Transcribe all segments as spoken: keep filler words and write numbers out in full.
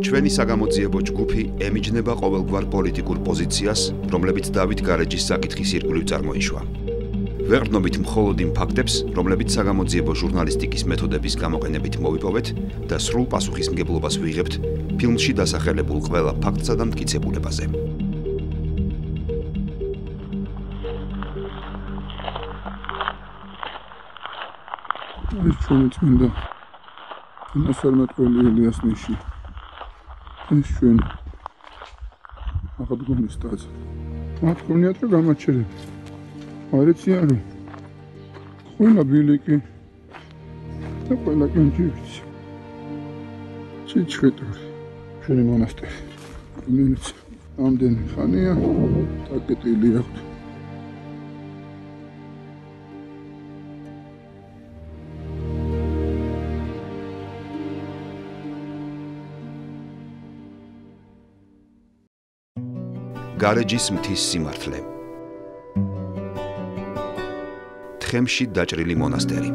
ჩვენი საგამოძიებო ჯგუფი ემიჯნება ყოველგვარ პოლიტიკურ პოზიციას, რომლებიც დავით გარეჯის საკითხის ირგვლივ წარმოიშვა. ვეყრდნობით მხოლოდ იმ ფაქტებს, რომლებიც საგამოძიებო ჟურნალისტიკის მეთოდების გამოყენებით მოვიპოვეთ და სრულ პასუხისმგებლობას ვიღებთ ფილმში დასახელებულ ყველა ფაქტსა და მტკიცებულებაზე. ეს ჩვენი წმინდა ნასწარმეტყველი ელიას ნიში. ეს ჩვენ აღდგომის ტაძარი. მათ ქონიათ რა გამაჩერები. არიციან რომ ყველა ბილიკი და ყველა კენჭიც. ჩიჩხეტური ჩვენი მონასტერი. რომელიც ამდენი ხანია დაკეტილი აქვს. გარეჯის მთის სიმართლე. თხემში დაჭრილი მონასტერი.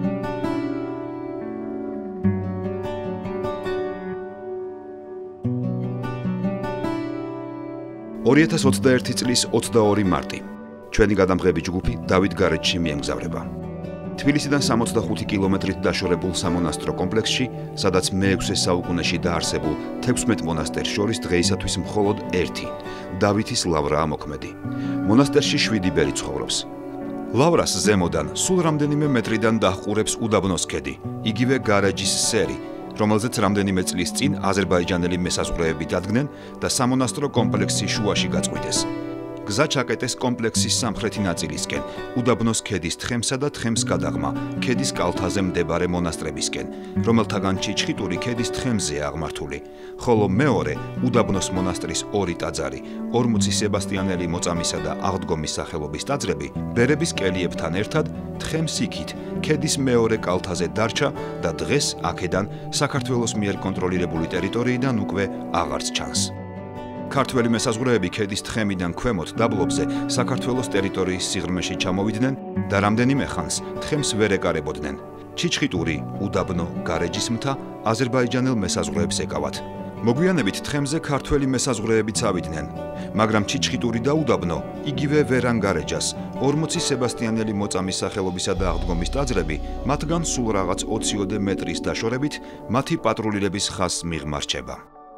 ორი ათას ოცდაერთი წლის ოცდაორი მარტი. ჩვენი გადამღები ჯგუფი დავით გარეჯში მიემგზავრება. თბილისიდან სამოცდახუთი კილომეტრით დაშორებულ სამონასტრო კომპლექსში, სადაც მეექვსე საუკუნეში დაარსებულ თექვსმეტ მონასტერს შორის დღეისათვის მხოლოდ ერთი, დავითის ლავრაა მოქმედი. მონასტერში შვიდი ბერი ცხოვრობს. ლავრას ზემოდან სულ რამდენიმე მეტრიდან დაჰყურებს უდაბნოს ქედი, იგივე გარეჯის სერი, რომელზეც რამდენიმე წლის წინ აზერბაიჯანელი მესაზღვრეები დადგნენ და სამონასტრო კომპლექსი შუაში გაწყვიტეს. გზა ჩაკეტეს კომპლექსის სამხრეთი ნაწილისკენ, უდაბნოს ქედის თხემსა და თხემს გადაღმა, ქედის კალთაზე მდებარე მონასტრებისკენ, რომელთაგან ჩიჩხიტური ქედის თხემზეა აღმართული, ხოლო მეორე უდაბნოს მონასტრის ორი ტაძარი, ორმოცი სებასტიანელი მოწამისა და აღდგომის სახელობის ტაძრები, ბერების კელიებთან ერთად თხემს იქით, ქედის მეორე კალთაზე დარჩა და დღეს აქედან საქართველოს მიერ კონტროლირებული ტერიტორიიდან უკვე აღარც ჩანს. ქართველი მესაზღვრეები ქედის თხემიდან ქვემოთ დაბლობზე საქართველოს ტერიტორიის სიღრმეში ჩამოვიდნენ და რამდენიმე ხანს თხემს ვერ ეკარებოდნენ. ჩიჩხიტური, უდაბნო, გარეჯის მთა აზერბაიჯანელ მესაზღვრეებს ეკავათ. მოგვიანებით თხემზე ქართველი მესაზღვრეებიც ავიდნენ, მაგრამ ჩიჩხიტური და უდაბნო იგივე ვერ ანგარეჯას, ორმოცი სებასტიანელი მოწამის სახელობისა და აღდგომის ტაძრები მათგან სულ რაღაც ოციოდე მეტრის დაშორებით მათი პატრულირების ხაზს მიღმა რჩება.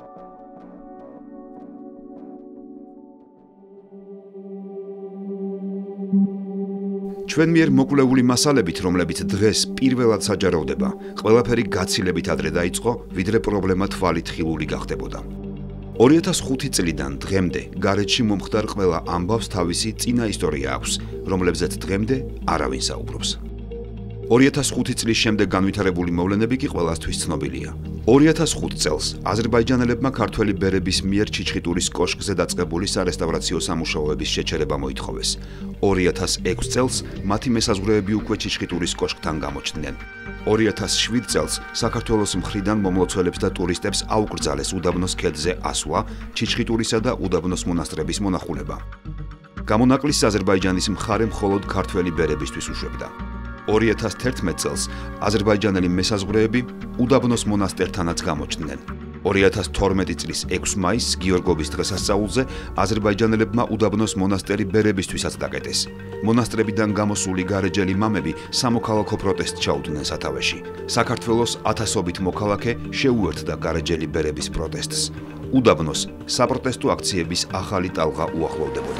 ჩვენ მიერ მოკვლეული მასალებით, რომლებიც დღეს პირველად საჯაროვდება, ყველაფერი გაცილებით ადრე დაიწყო, ვიდრე პრობლემა თვალით ხილული გახდებოდა. ორი ათას ხუთი წლიდან დღემდე გარეჯში მომხდარ ყველა ამბავს თავისი წინა ისტორია აქვს, რომლებზეც დღემდე არავინ საუბრობს. ორი ათას ხუთი წლის შემდეგ განვითარებული მოვლენები კი ყველასთვის ცნობილია. ორი ათას ხუთი წელს აზერბაიჯანელებმა ქართველი ბერების მიერ ჩიჩხიტურის კოშკზე დაწყებული სარესტავრაციო სამუშაოების შეჩერება მოითხოვეს. ორი ათას ექვსი წელს მათი მესაზღვრეები უკვე ჩიჩხიტურის კოშკთან გამოჩნდნენ. ორი ათას შვიდ წელს საქართველოს მხრიდან მომლოცველებს და ტურისტებს აუკრძალეს უდაბნოს ქედზე ასვლა, ჩიჩხიტურისა და უდაბნოს მონასტრების მონახულება. გამონაკლისს აზერბაიჯანის მხარე მხოლოდ ქართველი ბერებისთვის უშვებდა. ორი ათას თერთმეტ წელს აზერბაიჯანელი მესაზღვრეები უდაბნოს მონასტერთანაც გამოჩნდნენ. ორი ათას თორმეტი წლის ექვსი მაისს გიორგობის დღესასწაულზე აზერბაიჯანელებმა უდაბნოს მონასტერი ბერებისთვისაც დაკეტეს. მონასტრებიდან გამოსული გარეჯელი მამები სამოქალაქო პროტესტს ჩაუდგნენ სათავეში. საქართველოს ათასობით მოქალაქე შეუერთდა გარეჯელი ბერების პროტესტს. უდაბნოს საპროტესტო აქციების ახალი ტალღა უახლოვდებოდა.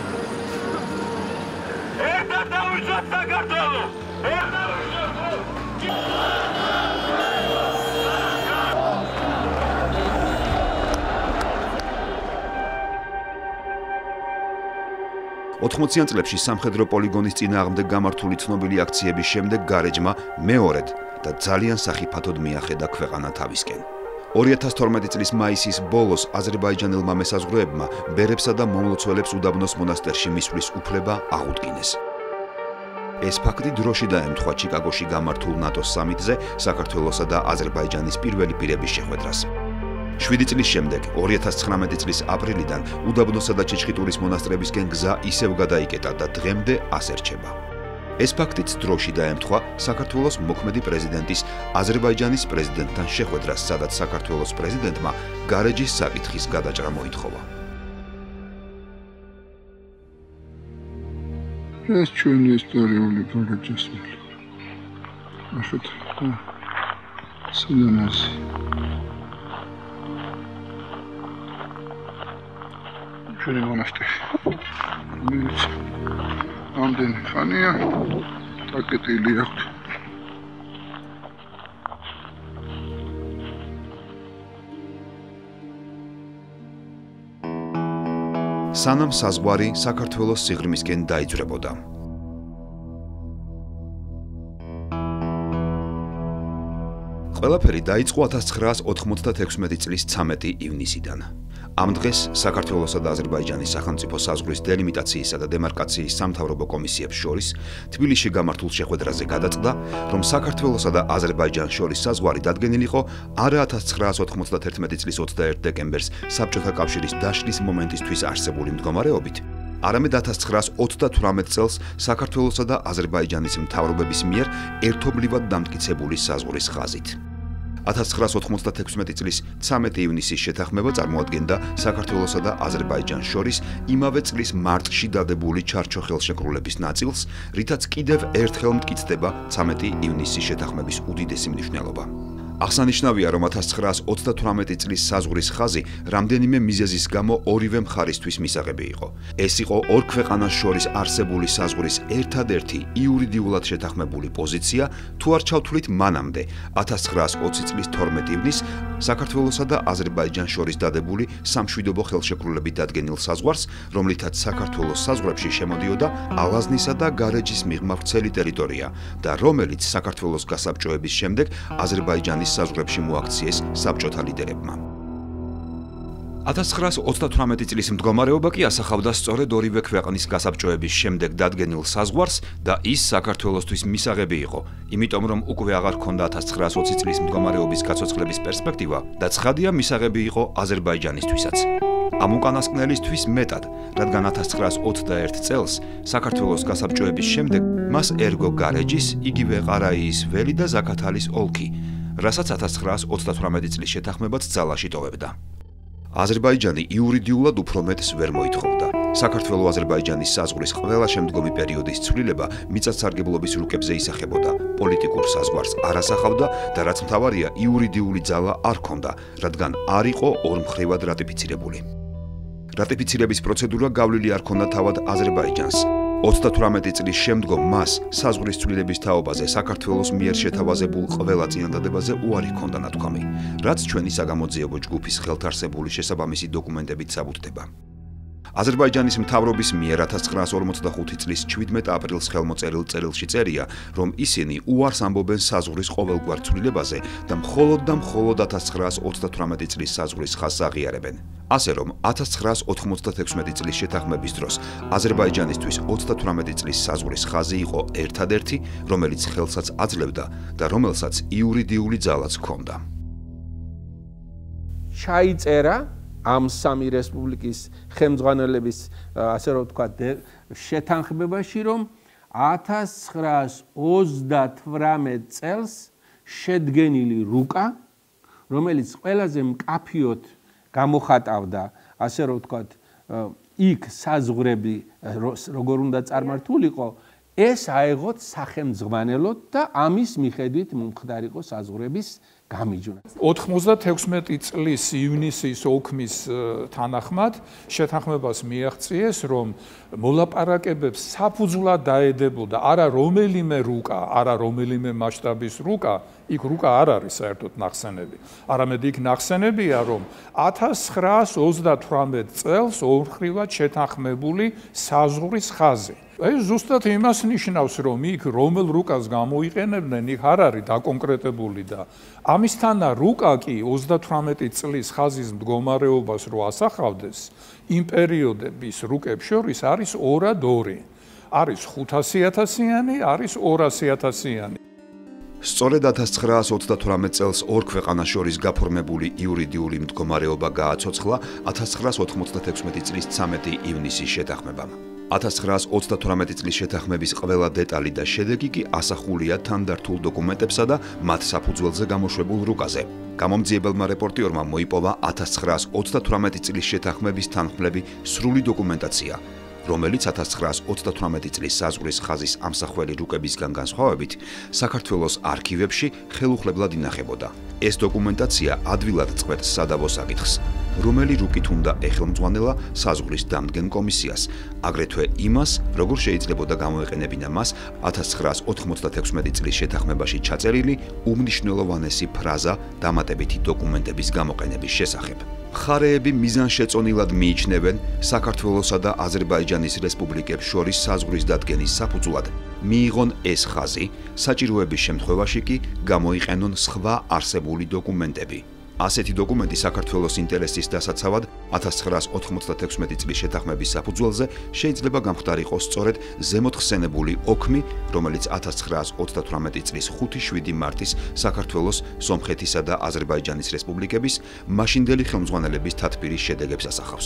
ოთხმოციან წლებში სამხედრო პოლიგონის წინააღმდეგ გამართული ცნობილი აქციების შემდეგ გარეჯმა მეორედ და ძალიან სახიფათოდ მიახედა ქვეყანა თავისკენ. ორი ათას თორმეტი წლის მაისის ბოლოს აზერბაიჯანელმა მესაზღვრეებმა ბერებსა და მომლოცველებს უდაბნოს მონასტერში მისვლის უფლება აღუდგინეს. ეს ფაქტი დროში დაემთხვა ჩიკაგოში გამართულ ნატოს სამიტზე საქართველოსა და აზერბაიჯანის პირველი პირების შეხვედრას. შვიდი წლის შემდეგ, ორი ათას ცხრამეტი წლის აპრილიდან უდაბნოსა და ჩიჩხიტურის მონასტრებისკენ გზა ისევ გადაიკეტა და დღემდე ასე რჩება. ეს ფაქტიც დროში დაემთხვა საქართველოს მოქმედი პრეზიდენტის აზერბაიჯანის პრეზიდენტთან შეხვედრას, სადაც საქართველოს პრეზიდენტმა გარეჯის საკითხის გადაჭრა მოითხოვა. ეს ჩვენი ისტორიული პროგრესია. ახეთ სინანასი ჩვენი მონასტერი. მეც ამდენი ხანია დაკეტილი აქვს. სანამ საზღვარი საქართველოს სიღრმისკენ დაიძვრებოდა. ყველაფერი დაიწყო ათას ცხრაას ოთხმოცდათექვსმეტი წლის ცამეტი ივნისიდან. ამ დღეს საქართველოსა და აზერბაიჯანის სახელმწიფო საზღვრის დელიმიტაციისა და დემარკაციის სამთავრობო კომისიებს შორის თბილისში გამართულ შეხვედრაზე გადაწყდა, რომ საქართველოსა და აზერბაიჯანს შორის საზღვარი დადგენილიყო არა ათას ცხრაას ოთხმოცდათერთმეტი წლის ოცდაერთი დეკემბერს საბჭოთა კავშირის დაშლის მომენტისთვის არსებული მდგომარეობით, არამედ ათას ცხრაას ოცდათვრამეტ წელს საქართველოსა და აზერბაიჯანის მთავრობების მიერ ერთობლივად დამტკიცებული საზღვრის ხაზით. ათას ცხრაას ოთხმოცდათექვსმეტი წლის ცამეტი ივნისის შეთანხმება წარმოადგენდა საქართველოსა და აზერბაიჯანს შორის იმავე წლის მარტში დადებული ჩარჩო ხელშეკრულების ნაწილს, რითაც კიდევ ერთხელ მტკიცდება ცამეტი ივნისის შეთანხმების უდიდესი მნიშვნელობა. აღსანიშნავია, რომ ათას ცხრაას ოცდათვრამეტი წლის საზღვრის ხაზი რამდენიმე მიზეზის გამო ორივე მხარისთვის მისაღები იყო. ეს იყო ორ ქვეყანას შორის არსებული საზღვრის ერთადერთი იურიდიულად შეთანხმებული პოზიცია, თუ არ ჩავთვლით მანამდე, ათას ცხრაას ოცი წლის თორმეტი ივნისს საქართველოსა და აზერბაიჯანს შორის დადებული სამშვიდობო ხელშეკრულებით დადგენილ საზღვარს, რომლითაც საქართველოს საზღვრებში შემოდიოდა ალაზნისა და გარეჯის მიღმა ვრცელი ტერიტორია და რომელიც საქართველოს გასაბჭოების შემდეგ აზერბაიჯანის საზღვრებში მოაქციეს საბჭოთა ლიდერებმა. ათას ცხრაას ოცდათვრამეტი წლის მდგომარეობა კი ასახავდა სწორედ ორივე ქვეყნის გასაბჭოების შემდეგ დადგენილ საზღვარს და ის საქართველოსთვის მისაღები იყო, იმიტომ რომ უკვე აღარ ჰქონდა ათას ცხრაას ოცი წლის მდგომარეობის გაცოცხლების პერსპექტივა და ცხადია მისაღები იყო აზერბაიჯანისთვისაც. ამ უკანასკნელისთვის მეტად, რადგან ათას ცხრაას ოცდაერთ წელს საქართველოს გასაბჭოების შემდეგ მას ერგო გარეჯის, იგივე ყარაიის ველი და ზაქათალის ოლქი, რასაც ათას ცხრაას ოცდათვრამეტი წლის შეთანხმებაც ძალაში ტოვებდა. აზერბაიჯანი იურიდიულად უფრო მეტს ვერ მოითხოვდა. საქართველო-აზერბაიჯანის საზღვრის ყველა შემდგომი პერიოდის ცვლილება მიწათსარგებლობის რუკებზე ისახებოდა, პოლიტიკურ საზღვარს არ ასახავდა და რაც მთავარია, იურიდიული ძალა არ ჰქონდა, რადგან არ იყო ორმხრივად რატიფიცირებული. რატიფიცირების პროცედურა გავლილი არ ჰქონდა თავად აზერბაიჯანს. ოცდათვრამეტი წლის შემდგომ მას საზღვრის ცვლილების თაობაზე საქართველოს მიერ შეთავაზებულ ყველა წინადადებაზე უარი ჰქონდა ნათქვამი, რაც ჩვენი საგამოძიებო ჯგუფის ხელთარსებული შესაბამისი დოკუმენტებით საბუთდება. აზერბაიჯანის მთავრობის მიერ ათას ცხრაას ორმოცდახუთი წლის ჩვიდმეტ აპრილს ხელმოწერილ წერილში წერია, რომ ისინი უარს ამბობენ საზღვრის ყოველგვარ ცვლილებაზე და მხოლოდ და მხოლოდ ათას ცხრაას ოცდათვრამეტი წლის საზღვრის ხაზს აღიარებენ. ასე რომ ათას ცხრაას ოთხმოცდათექვსმეტი წლის შეთანხმების დროს აზერბაიჯანისთვის ოცდათვრამეტი წლის საზღვრის ხაზი იყო ერთადერთი, რომელიც ხელსაც აძლევდა და რომელსაც იურიდიული ძალაც ჰქონდა. ჩაიწერა ამ სამი რესპუბლიკის ხელმძღვანელების, ასე რომ ვთქვათ, შეთანხმებაში, რომ ათას ცხრაას ოცდათვრამეტ წელს შედგენილი რუკა, რომელიც ყველაზე მკაფიოდ გამოხატავდა, ასე რომ ვთქვათ, იქ საზღვრები როგორ უნდა წარმართულიყო, ეს აეღოთ სახელმძღვანელოდ და ამის მიხედვით მომხდარიყო საზღვრების გამიჯვნა. ოთხმოცდათექვსმეტი წლის ივნისის ოქმის თანახმად შეთანხმებას მიაღწიეს, რომ მოლაპარაკებებს საფუძვლად დაედებოდა არა რომელიმე რუკა, არა რომელიმე მასშტაბის რუკა, იქ რუკა არ არის საერთოდ ნახსენები, არამედ იქ ნახსენებია, რომ ათას ცხრაას ოცდათვრამეტ წელს ორმხრივად შეთანხმებული საზღვრის ხაზი. ეს ზუსტად იმას ნიშნავს, რომ იქ რომელ რუკას გამოიყენებდნენ, იქ არ არის დაკონკრეტებული და ამისთანა რუკა კი ოცდათვრამეტი წლის ხაზის მდგომარეობას რო ასახავდეს, იმ პერიოდების რუკებს შორის არის ორად ორი. არის ხუთასი ათასიანი, არის ორასი ათასიანი. სწორედ ათას ცხრაას ოცდათვრამეტ წელს ორ ქვეყანას შორის გაფორმებული იურიდიული მდგომარეობა გააცოცხლა ათას ცხრაას ოთხმოცდათექვსმეტი წლის ცამეტი ივნისის შეთანხმებამ. ათას ცხრაას ოცდათვრამეტი წლის შეთანხმების ყველა დეტალი და შედეგი კი ასახულია თანდართულ დოკუმენტებსა და მათ საფუძველზე გამოშვებულ რუკაზე. გამომძიებელმა რეპორტიორმა მოიპოვა ათას ცხრაას ოცდათვრამეტი წლის შეთანხმების თანხმლები სრული დოკუმენტაცია, რომელიც ათას ცხრაას ოცდათვრამეტი წლის საზღვრის ხაზის ამსახველი რუკებისგან განსხვავებით საქართველოს არქივებში ხელუხლებლად ინახებოდა. ეს დოკუმენტაცია ადვილად წყვეტს სადავო საკითხს, რომელი რუკით უნდა ეხელმძღვანელა საზღვრის დამდგენ კომისიას, აგრეთვე იმას, როგორ შეიძლებოდა გამოეყენებინა მას ათას ცხრაას ოთხმოცდათექვსმეტი წლის შეთანხმებაში ჩაწერილი უმნიშვნელოვანესი ფრაზა დამატებითი დოკუმენტების გამოყენების შესახებ. მხარეები მიზანშეწონილად მიიჩნევენ საქართველოსა და აზერბაიჯანის რესპუბლიკებს შორის საზღვრის დადგენის საფუძვლად მიიღონ ეს ხაზი, საჭიროების შემთხვევაში კი გამოიყენონ სხვა არსებული დოკუმენტები. ასეთი დოკუმენტი საქართველოს ინტერესის დასაცავად ათას ცხრაას ოთხმოცდათექვსმეტი წლის შეთანხმების საფუძველზე შეიძლება გამხდარიყოს სწორედ ზემოთ ხსენებული ოქმი, რომელიც ათას ცხრაას ოცდათვრამეტი წლის ხუთი შვიდი მარტის საქართველოს, სომხეთისა და აზერბაიჯანის რესპუბლიკების მაშინდელი ხელმძღვანელების თათბირის შედეგებს ასახავს.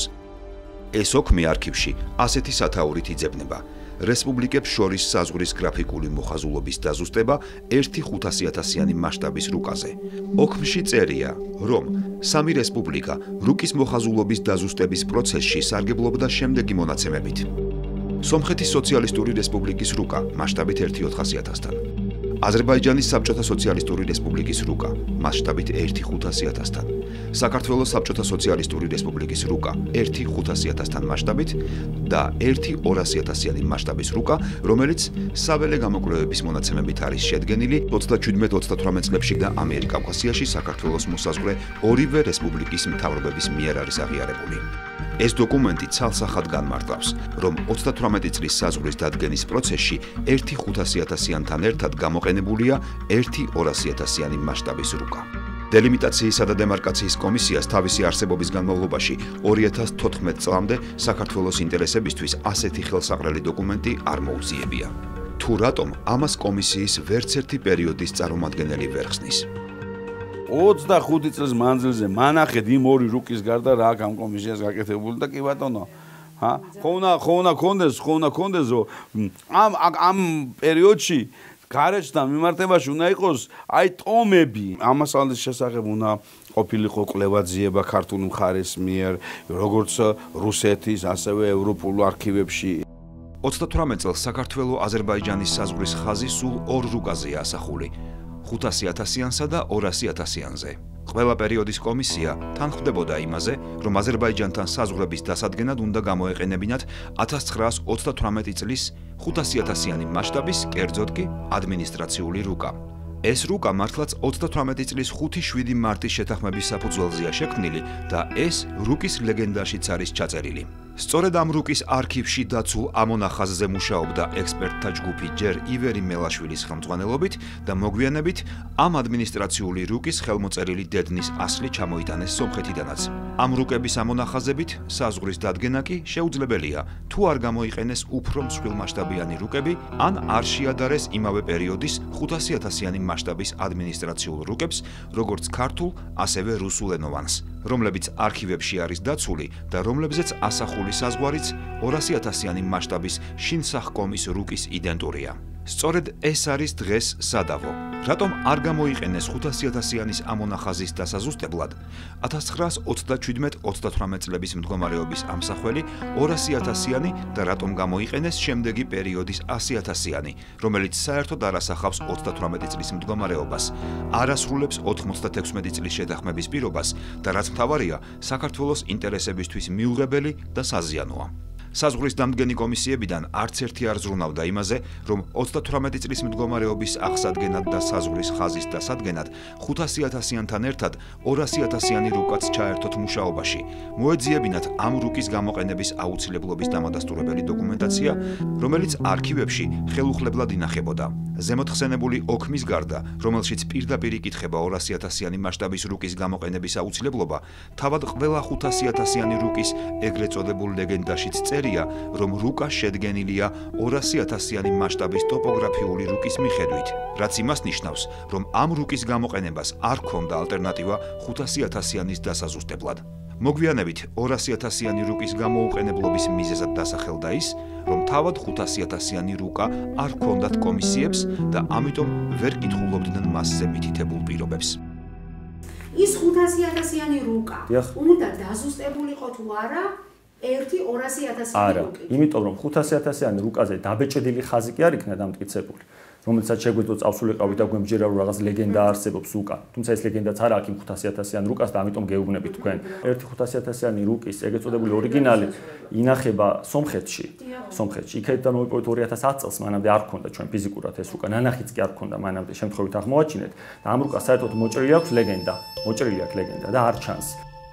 ეს ოქმი არქივში ასეთი სათაურით იძებნება: რესპუბლიკებს შორის საზღვრის გრაფიკული მოხაზულობის დაზუსტება ერთი ხუთასიათასიანი მასშტაბის რუკაზე. ოქმში წერია, რომ სამი რესპუბლიკა რუკის მოხაზულობის დაზუსტების პროცესში სარგებლობდა შემდეგი მონაცემებით: სომხეთის სოციალისტური რესპუბლიკის რუკა მასშტაბით ერთი ოთხასიათასთან, აზერბაიჯანის საბჭოთა სოციალისტური რესპუბლიკის რუკა მასშტაბით ერთი ხუთასიათასთან, საქართველოს საბჭოთა სოციალისტური რესპუბლიკის რუკა ერთი ხუთასიათასთან მასშტაბით და ერთი ორასიათასიანი მასშტაბის რუკა, რომელიც საველე გამოკვლევების მონაცემებით არის შედგენილი ოცდაჩვიდმეტ ოცდათვრამეტ წლებში და ამიერკავკასიაში საქართველოს მოსაზღვრე ორივე რესპუბლიკის მთავრობების მიერ არის აღიარებული. ეს დოკუმენტი ცალსახად განმარტავს, რომ ოცდათვრამეტი წლის საზღვრის დადგენის პროცესში ერთი ხუთასიათასიანთან ერთად გამოყენებულია ერთი ორასიათასიანი მასშტაბის რუკა. დელიმიტაციისა და დემარკაციის კომისიას თავისი არსებობის განმავლობაში ორი ათას თოთხმეტ წლამდე საქართველოს ინტერესებისთვის ასეთი ხელსაყრელი დოკუმენტი არ მოუძიებია. თუ რატომ ამას კომისიის ვერც ერთი პერიოდის წარმომადგენელი ვერ ხსნის? ოცდახუთი წლის მანძილზე მანახეთ იმ ორი რუკის გარდა რა ამ კომისიას გაკეთებული და კი ბატონო, ჰა, ხო უნდა ხო უნდა კონდეს, ხო უნდა კონდეს, რომ ამ ამ პერიოდში გარეჯთან მიმართებაში უნდა იყოს აი ტომები. ამასალის შესახებ უნდა ყოფილიყო კვლევაძიება ქართული მხარის მიერ, როგორც რუსეთის, ასევე ევროპულ არქივებში. ოცდათვრამეტ წელს საქართველო-აზერბაიჯანის საზღვრის ხაზი სულ ორ რუკაზეა ასახული: ხუთასიათასიანსა და ორასიათასიანზე. ყველა პერიოდის კომისია თანხმდებოდა იმაზე, რომ აზერბაიჯანთან საზღვრების დასადგენად უნდა გამოეყენებინათ ათას ცხრაას ოცდათვრამეტი წლის ხუთასიათასიანი მასშტაბის, კერძოდ კი ადმინისტრაციული რუკა. ეს რუკა მართლაც ოცდათვრამეტი წლის ხუთი შვიდი მარტის შეთანხმების საფუძველზეა შექმნილი და ეს რუკის ლეგენდაშიც არის ჩაწერილი. სწორედ ამ რუკის არქივში დაცულ ამონახაზზე მუშაობდა ექსპერტთა ჯგუფი ჯერ ივერი მელაშვილის ხელმძღვანელობით და მოგვიანებით ამ ადმინისტრაციული რუკის ხელმოწერილი დედნის ასლი ჩამოიტანეს სომხეთიდანაც. ამ რუკების ამონახაზებით საზღვრის დადგენა კი შეუძლებელია, თუ არ გამოიყენეს უფრო მსხვილმასშტაბიანი რუკები, ან არ შეადარეს იმავე პერიოდის ხუთასიათასიანი მასშტაბის ადმინისტრაციულ რუკებს, როგორც ქართულ, ასევე რუსულენოვანს, რომლებიც არქივებში არის დაცული და რომლებზეც ასახული საზღვარიც ორასიათასიანი მასშტაბის შინსახკომის რუკის იდენტურია. სწორედ ეს არის დღეს სადავო. რატომ არ გამოიყენეს ხუთასიათასიანის ამონახაზის დასაზუსტებლად ათას ცხრაას ოცდაჩვიდმეტ ოცდათვრამეტ წლების მდგომარეობის ამსახველი ორასიათასიანი და რატომ გამოიყენეს შემდეგი პერიოდის ასიათასიანი, რომელიც საერთოდ არ ასახავს ოცდათვრამეტი წლის მდგომარეობას, არ ასრულებს ოთხმოცდათექვსმეტი წლის შეთანხმების პირობას და რაც მთავარია, საქართველოს ინტერესებისთვის მიუღებელი და საზიანოა. საზღვრის დამდგენი კომისიებიდან არც ერთი არ ზრუნავდა იმაზე, რომ ოცდათვრამეტი წლის მდგომარეობის აღსადგენად და საზღვრის ხაზის დასადგენად ხუთასიათასიანთან ერთად ორასიათასიანი რუკაც ჩაერთოთ მუშაობაში, მოეძიებინათ ამ რუკის გამოყენების აუცილებლობის დამადასტურებელი დოკუმენტაცია, რომელიც არქივებში ხელუხლებლად ინახებოდა. ზემოთ ხსენებული ოქმის გარდა, რომელშიც პირდაპირ იკითხება ორასიათასიანი მასშტაბის რუკის გამოყენების აუცილებლობა, თავად ყველა ხუთასიათასიანი რუკის ეგრეთ წოდებულ ლეგენდაშიც წერია, ნათარგმნელია, რომ რუკა შედგენილია ორასი ათასიანი მასშტაბის ტოპოგრაფიული რუკის მიხედვით, რაც იმას ნიშნავს, რომ ამ რუკის გამოყენებას არ ჰქონდა ალტერნატივა ხუთასი ათასიანის დასაზუსტებლად. მოგვიანებით ორასი ათასიანი რუკის გამოუყენებლობის მიზეზად დასახელდა ის, რომ თავად ხუთასი ათასიანი რუკა არ ჰქონდათ კომისიებს და ამიტომ ვერ კითხულობდნენ მასზე მითითებულ პირობებს. ის ხუთასი ათასიანი რუკა უნდა დაზუსტებულიყო თუ არა ერთი ორასი ათასიანი რუკით? არა, იმიტომ რომ ხუთასი ათასიანი რუკაზე დაბეჭდილი ხაზი კი არ იქნა დამტკიცებული, რომელსაც შეგვიძლია წავსულიყავით და გვემჯერა რომ რაღაც ლეგენდა არსებობს უკან. თუმცა ეს ლეგენდაც არ აქვს იმ ხუთასი ათასიან რუკას და ამიტომ გეუბნებით თქვენ. ერთი ხუთასი ათასიანი რუკის ეგრეთ წოდებული ორიგინალი ინახება სომხეთში. სომხეთში. იქედან მოვიპოვეთ ორი ათას ათი წელს, მანამდე არ ქონდა ჩვენ ფიზიკურად ეს რუკა. ნანახიც კი არ ქონდა მანამდე, შემთხვევით აღმოაჩინეთ და ამ რუკას საერთოდ მოჭრილი აქვს ლეგენდა. მოჭრილი აქვს ლეგენდა და არ ჩანს.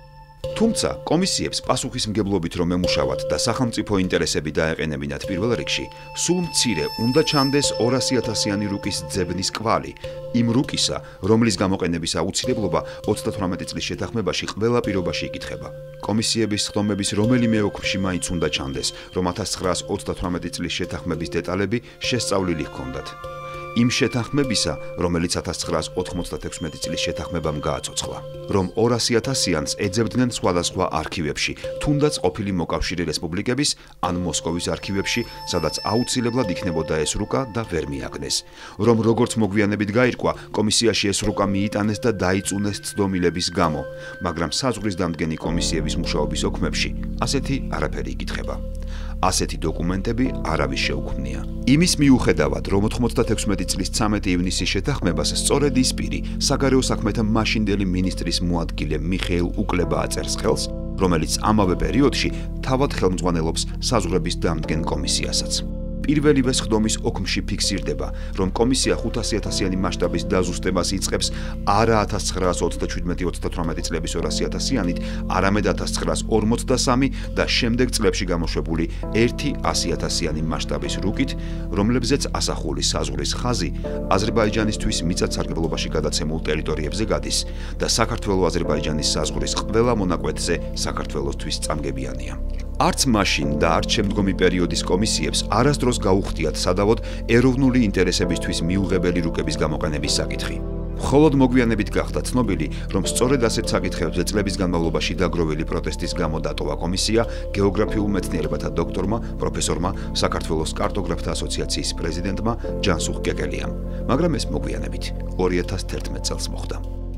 თუმცა კომისიებს პასუხისმგებლობით რომ ემუშავათ და სახელმწიფო ინტერესები დაეყენებინათ პირველ რიგში, სულ მცირე უნდა ჩანდეს ორასი ათასიანი რუკის ძებნის კვალი, იმ რუკისა, რომლის გამოყენების აუცილებლობა ოცდათვრამეტი წლის შეთანხმებაში ყველა პირობაში იკითხება. კომისიების ხდომების რომელიმე ოქმში მაინც უნდა ჩანდეს, რომ ათას ცხრაას ოცდათვრამეტი წლის შეთანხმების დეტალები შესწავლილი ჰქონდათ. იმ შეთანხმებისა, რომელიც ათას ცხრაას ოთხმოცდათექვსმეტი წლის შეთანხმებამ გააცოცხლა, რომ ორასი ათასიანს ეძებდნენ სხვადასხვა არქივებში, თუნდაც ყოფილი მოკავშირე რესპუბლიკების ან მოსკოვის არქივებში, სადაც აუცილებლად იქნებოდა ეს რუკა და ვერ მიაგნეს, რომ როგორც მოგვიანებით გაირკვა, კომისიაში ეს რუკა მიიტანეს და დაიწუნეს ცდომილების გამო, მაგრამ საზღვრის დამდგენი კომისიების მუშაობის ოქმებში ასეთი არაფერი იკითხება. ასეთი დოკუმენტები არავის შეუქმნია. იმის მიუხედავად, რომ ოთხმოცდათექვსმეტი წლის ცამეტი ივნისის შეთანხმებას სწორედ ის პირი, საგარეო საქმეთა მაშინდელი მინისტრის მოადგილე მიხეილ უკლება აწერს ხელს, რომელიც ამავე პერიოდში თავად ხელმძღვანელობს საზღვრების დამდგენ კომისიასაც. პირველივე სხდომის ოქმში ფიქსირდება, რომ კომისია ხუთასი ათასიანი მასშტაბის დაზუსტებას იწყებს არა ათას ცხრაას ოცდაჩვიდმეტი ოცდათვრამეტი წლების ორასი ათასიანით, არამედ ათას ცხრაას ორმოცდასამი და შემდეგ წლებში გამოშვებული ერთი ასი ათასიანი მასშტაბის რუკით, რომლებზეც ასახული საზღვრის ხაზი აზერბაიჯანისთვის მიწათსარგებლობაში გადაცემულ ტერიტორიებზე გადის და საქართველო-აზერბაიჯანის საზღვრის ყველა მონაკვეთზე საქართველოსთვის წამგებიანია. არც მაშინ და არც შემდგომი პერიოდის კომისიებს არასდროს გაუხდიათ სადავოდ ეროვნული ინტერესებისთვის მიუღებელი რუკების გამოყენების საკითხი. მხოლოდ მოგვიანებით გახდა ცნობილი, რომ სწორედ ასეთ საკითხებზე წლების განმავლობაში დაგროვილი პროტესტის გამო დატოვა კომისია გეოგრაფიულ მეცნიერებათა დოქტორმა, პროფესორმა, საქართველოს კარტოგრაფთა ასოციაციის პრეზიდენტმა ჯანსუღ კეკელიამ, მაგრამ ეს მოგვიანებით ორი ათას თერთმეტ წელს მოხდა.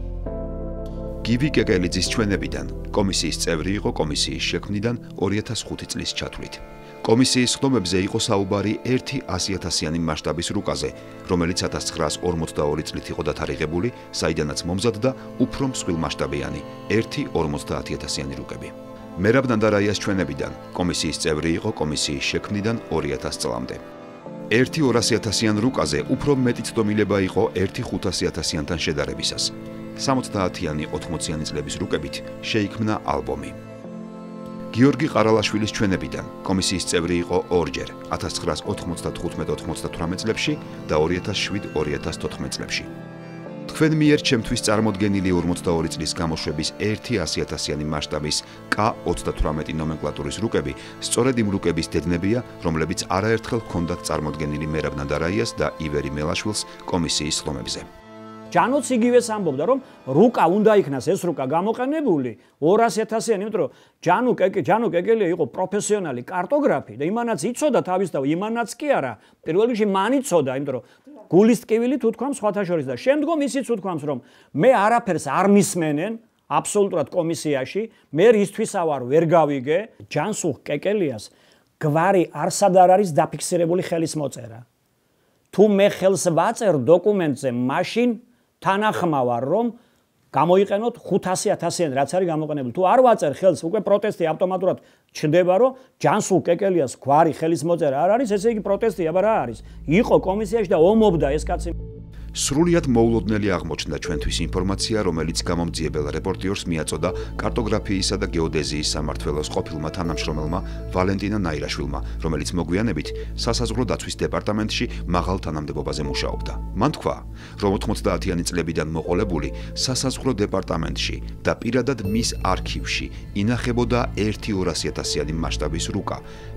გივი კეკელიძის ჩვენებიდან კომისიის წევრი იყო კომისიის შექმნიდან ორი ათას ხუთი წლის ჩათვლით. კომისიის ხდომებზე იყო საუბარი ერთი ასი ათასიანი მასშტაბის რუკაზე, რომელიც ათას ცხრაას ორმოცდაორი წლით იყო დათარიღებული, საიდანაც მომზადდა უფრო მსხვილმასშტაბიანი ერთი ორმოცდაათი ათასიანი რუკები. მერაბ ნანდარაიას ჩვენებიდან კომისიის წევრი იყო კომისიის შექმნიდან ორი ათას წლამდე. ერთი ორასი ათასიან რუკაზე უფრო მეტი ცდომილება იყო ერთი ხუთასი ათასიანთან შედარებისას. სამოცდაათიანი ოთხმოციანი წლების რუკებით შეიქმნა ალბომი. გიორგი ყარალაშვილის ჩვენებიდან კომისიის წევრი იყო ორჯერ ათას ცხრაას ოთხმოცდათხუთმეტ ოცდათვრამეტ წლებში და ორი ათას შვიდ ორი ათას თოთხმეტ წლებში. თქვენ მიერ ჩემთვის წარმოდგენილი ორმოცდაორი წლის გამოშვების ერთი ასი ათასიანი მასშტაბის კა ოცდათვრამეტი ნომენკლატურის რუკები სწორედ იმ რუკების დედნებია, რომლებიც არაერთხელ ჰქონდათ წარმოდგენილი მერაბ ნანდარაიას და ივერი მელაშვილს კომისიის ხდომებზე. ჯანოც იგივეს ამბობდა, რომ რუკა უნდა იქნას ეს რუკა გამოყენებული ორასი ათასიანი, იმიტომ რომ ჯანუ კეკე ჯანუ კეკელია იყო პროფესიონალი კარტოგრაფი და იმანაც იცოდა თავის და იმანაც კი არა. პირველ რიგში მან იცოდა, იმიტომ რომ გულის ტკივილი თუ თქვა სხვათა შორის და შემდგომ ისიც უთქვამს, რომ მე არაფერს არ მისმენენ აბსოლუტურად კომისიაში, მე ისთვისავარ ვერ გავიგე, ჯანსუღ კეკელიას გვარი არსად არ არის დაფიქსირებული ხელის მოწერა. თუ მე ხელს ვაწერ დოკუმენტზე, მაშინ თანახმავარ, რომ გამოიყენოთ ხუთასი ათასიანი, რაც არის გამოყენებული. თუ არ ვაწერ ხელს, უკვე პროტესტი ავტომატურად ჩნდება, რომ ჯანსუღ კეკელიას გვარი ხელის მოწერა არ არის, ესე იგი პროტესტი აბა რა არის. იყო კომისიაში და ომობდა ეს კაცი. სრულიად მოულოდნელი აღმოჩნდა ჩვენთვის ინფორმაცია, რომელიც გამომძიებელ რეპორტიორს მიაწოდა კარტოგრაფიისა და გეოდეზიის სამმართველოს ყოფილმა თანამშრომელმა ვალენტინა ნაირაშვილმა, რომელიც მოგვიანებით სასაზღვრო დაცვის დეპარტამენტში მაღალ თანამდებობაზე მუშაობდა. მან თქვა, რომ ოთხმოცდაათიანი წლებიდან მოყოლებული სასაზღვრო დეპარტამენტში და პირადად მის არქივში ინახებოდა ერთი ორასი ათასიანი მასშტაბის რუკა,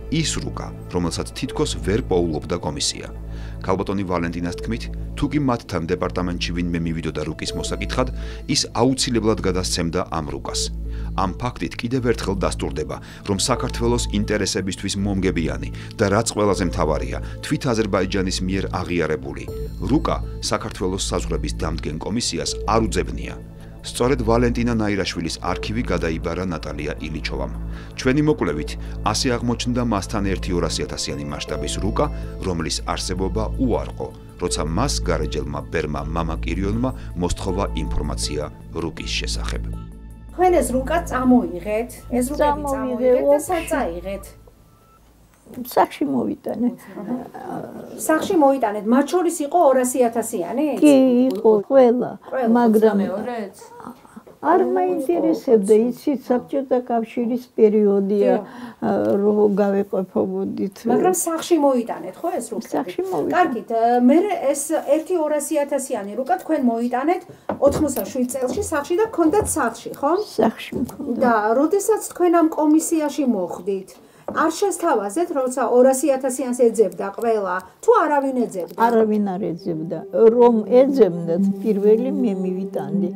ის რუკა, რომელსაც თითქოს ვერ პოულობდა კომისია. ქალბატონი ვალენტინას თქმით, თუ კი მათთან დეპარტამენტში ვინმე მივიდოდა რუკის მოსაკითხად, ის აუცილებლად გადასცემდა ამ რუკას. ამ ფაქტით კიდევ ერთხელ დასტურდება, რომ საქართველოს ინტერესებისთვის მომგებიანი და რაც ყველაზე მთავარია, თვით აზერბაიჯანის მიერ აღიარებული რუკა საქართველოს საზღვრების დამდგენ კომისიას არ უძებნია. სწორედ ვალენტინა ნაირაშვილის არქივი გადაიბარა ნატალია ილიჩოვამ. ჩვენი მოკვლევით, ასე აღმოჩნდა მასთან ერთი ორასი ათასიანი მასშტაბის რუკა, რომლის არსებობა უარყო, როცა მას გარეჯელმა ბერმა მამა კირიონმა მოსთხოვა ინფორმაცია რუკის შესახებ. თქვენ ეს რუკა წამოიღეთ, ეს რუკები წამოიღეთ და სად წაიღეთ? სახში მოვიტანე. სახში მოიტანეთ, მათ შორის იყო ორასი ათასიანი? კი, იყო ყველა, მაგრამ არ მაინტერესებდა, იცით, საბჭოთა კავშირის პერიოდია, რომ გავეყოფობოდით. მაგრამ სახში მოიტანეთ, ხო ეს რუკები? სახში მოვიტანე. კარგით, მე ეს ერთი ორასი ათასიანი რუკა თქვენ მოიტანეთ ოთხმოცდაშვიდ წელში სახში და გქონდათ სახში, ხო? სახში მქონდა. და როდესაც თქვენ ამ კომისიაში მოხვდით, არ შესთავაზეთ, როცა ორასი ათასიანს ეძებდა ყველა, თუ არავინ ეძებდა? არავინ არ ეძებდა. რომ ეძებდათ, პირველი მე მივიტანდი.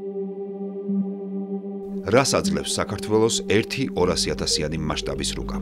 რას აძლევს საქართველოს ერთი ორასი ათასიანი მასშტაბის რუკა?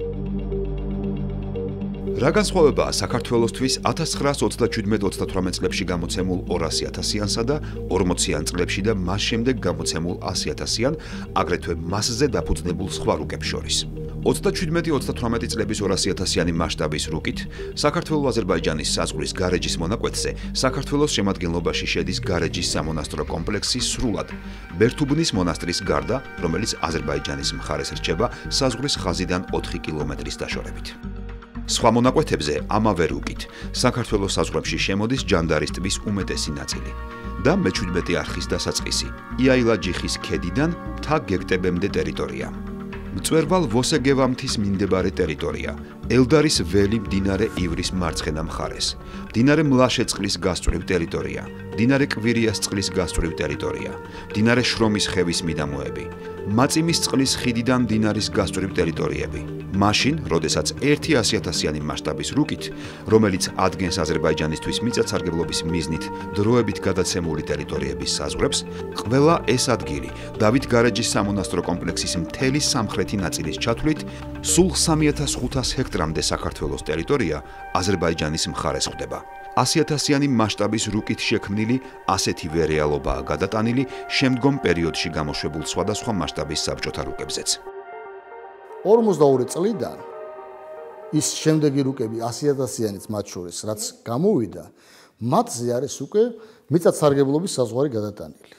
რა განსხვავებაა საქართველოსთვის ათას ცხრაასი ოცდაჩვიდმეტ ოცდათვრამეტ წლებში გამოცემულ ორასი ათასიანსა და ორმოციან წლებში და მას შემდეგ გამოცემულ ასი ათასიან, აგრეთვე მასზე დაფუძნებულ სხვა რუკებს შორის? ოცდაჩვიდმეტი ოცდათვრამეტი წლების ორასი ათასიანი მასშტაბის რუკით საქართველო-აზერბაიჯანის საზღვრის გარეჯის მონაკვეთზე საქართველოს შემადგენლობაში შედის გარეჯის სამონასტრო კომპლექსი სრულად, ბერთუბნის მონასტრის გარდა, რომელიც აზერბაიჯანის მხარეს რჩება საზღვრის ხაზიდან ოთხი კილომეტრის დაშორებით. სხვა მონაკვეთებზე ამავე რუკით საქართველოს საზღვრებში შემოდის ჯანდარის ტბის უმეტესი ნაწილი და მეჩვიდმეტი არხის დასაწყისი იაილა-ჯიხის ქედიდან მთა გექტებემდე ტერიტორია. მწვერვალ ვოსეგევამთის მიმდებარე ტერიტორია, ელდარის ველი მდინარე ივრის მარცხენა მხარეს, მდინარე მლაშეწყლის გასწვრივ ტერიტორია, მდინარე კვირიას წყლის გასწვრივ ტერიტორია, მდინარე შრომის ხევის მიდამოები, მაწიმის წყლის ხიდიდან მდინარის გასწვრივ ტერიტორიები. მაშინ, როდესაც ერთი ასი ათასიანი მასშტაბის რუკით, რომელიც ადგენს აზერბაიჯანისთვის მიწათსარგებლობის მიზნით დროებით გადაცემული ტერიტორიების საზღვრებს, ყველა ეს ადგილი დავით გარეჯის სამონასტრო კომპლექსის მთელი სამხრეთი ნაწილის ჩათვლით, სულ სამი ათას ხუთას ჰექტრამდე საქართველოს ტერიტორია აზერბაიჯანის მხარეს ხვდება. ასი ათასიანი მასშტაბის რუკით შექმნილი ასეთივე რეალობაა გადატანილი შემდგომ პერიოდში გამოშვებულ სხვადასხვა მასშტაბის საბჭოთა რუკებზეც. ორმოცდაორი წლიდან ის შემდეგი რუკები ასი ათასიანიც მათ შორის რაც გამოვიდა, მათზე არის უკვე მიწათსარგებლობის საზღვარი გადატანილი.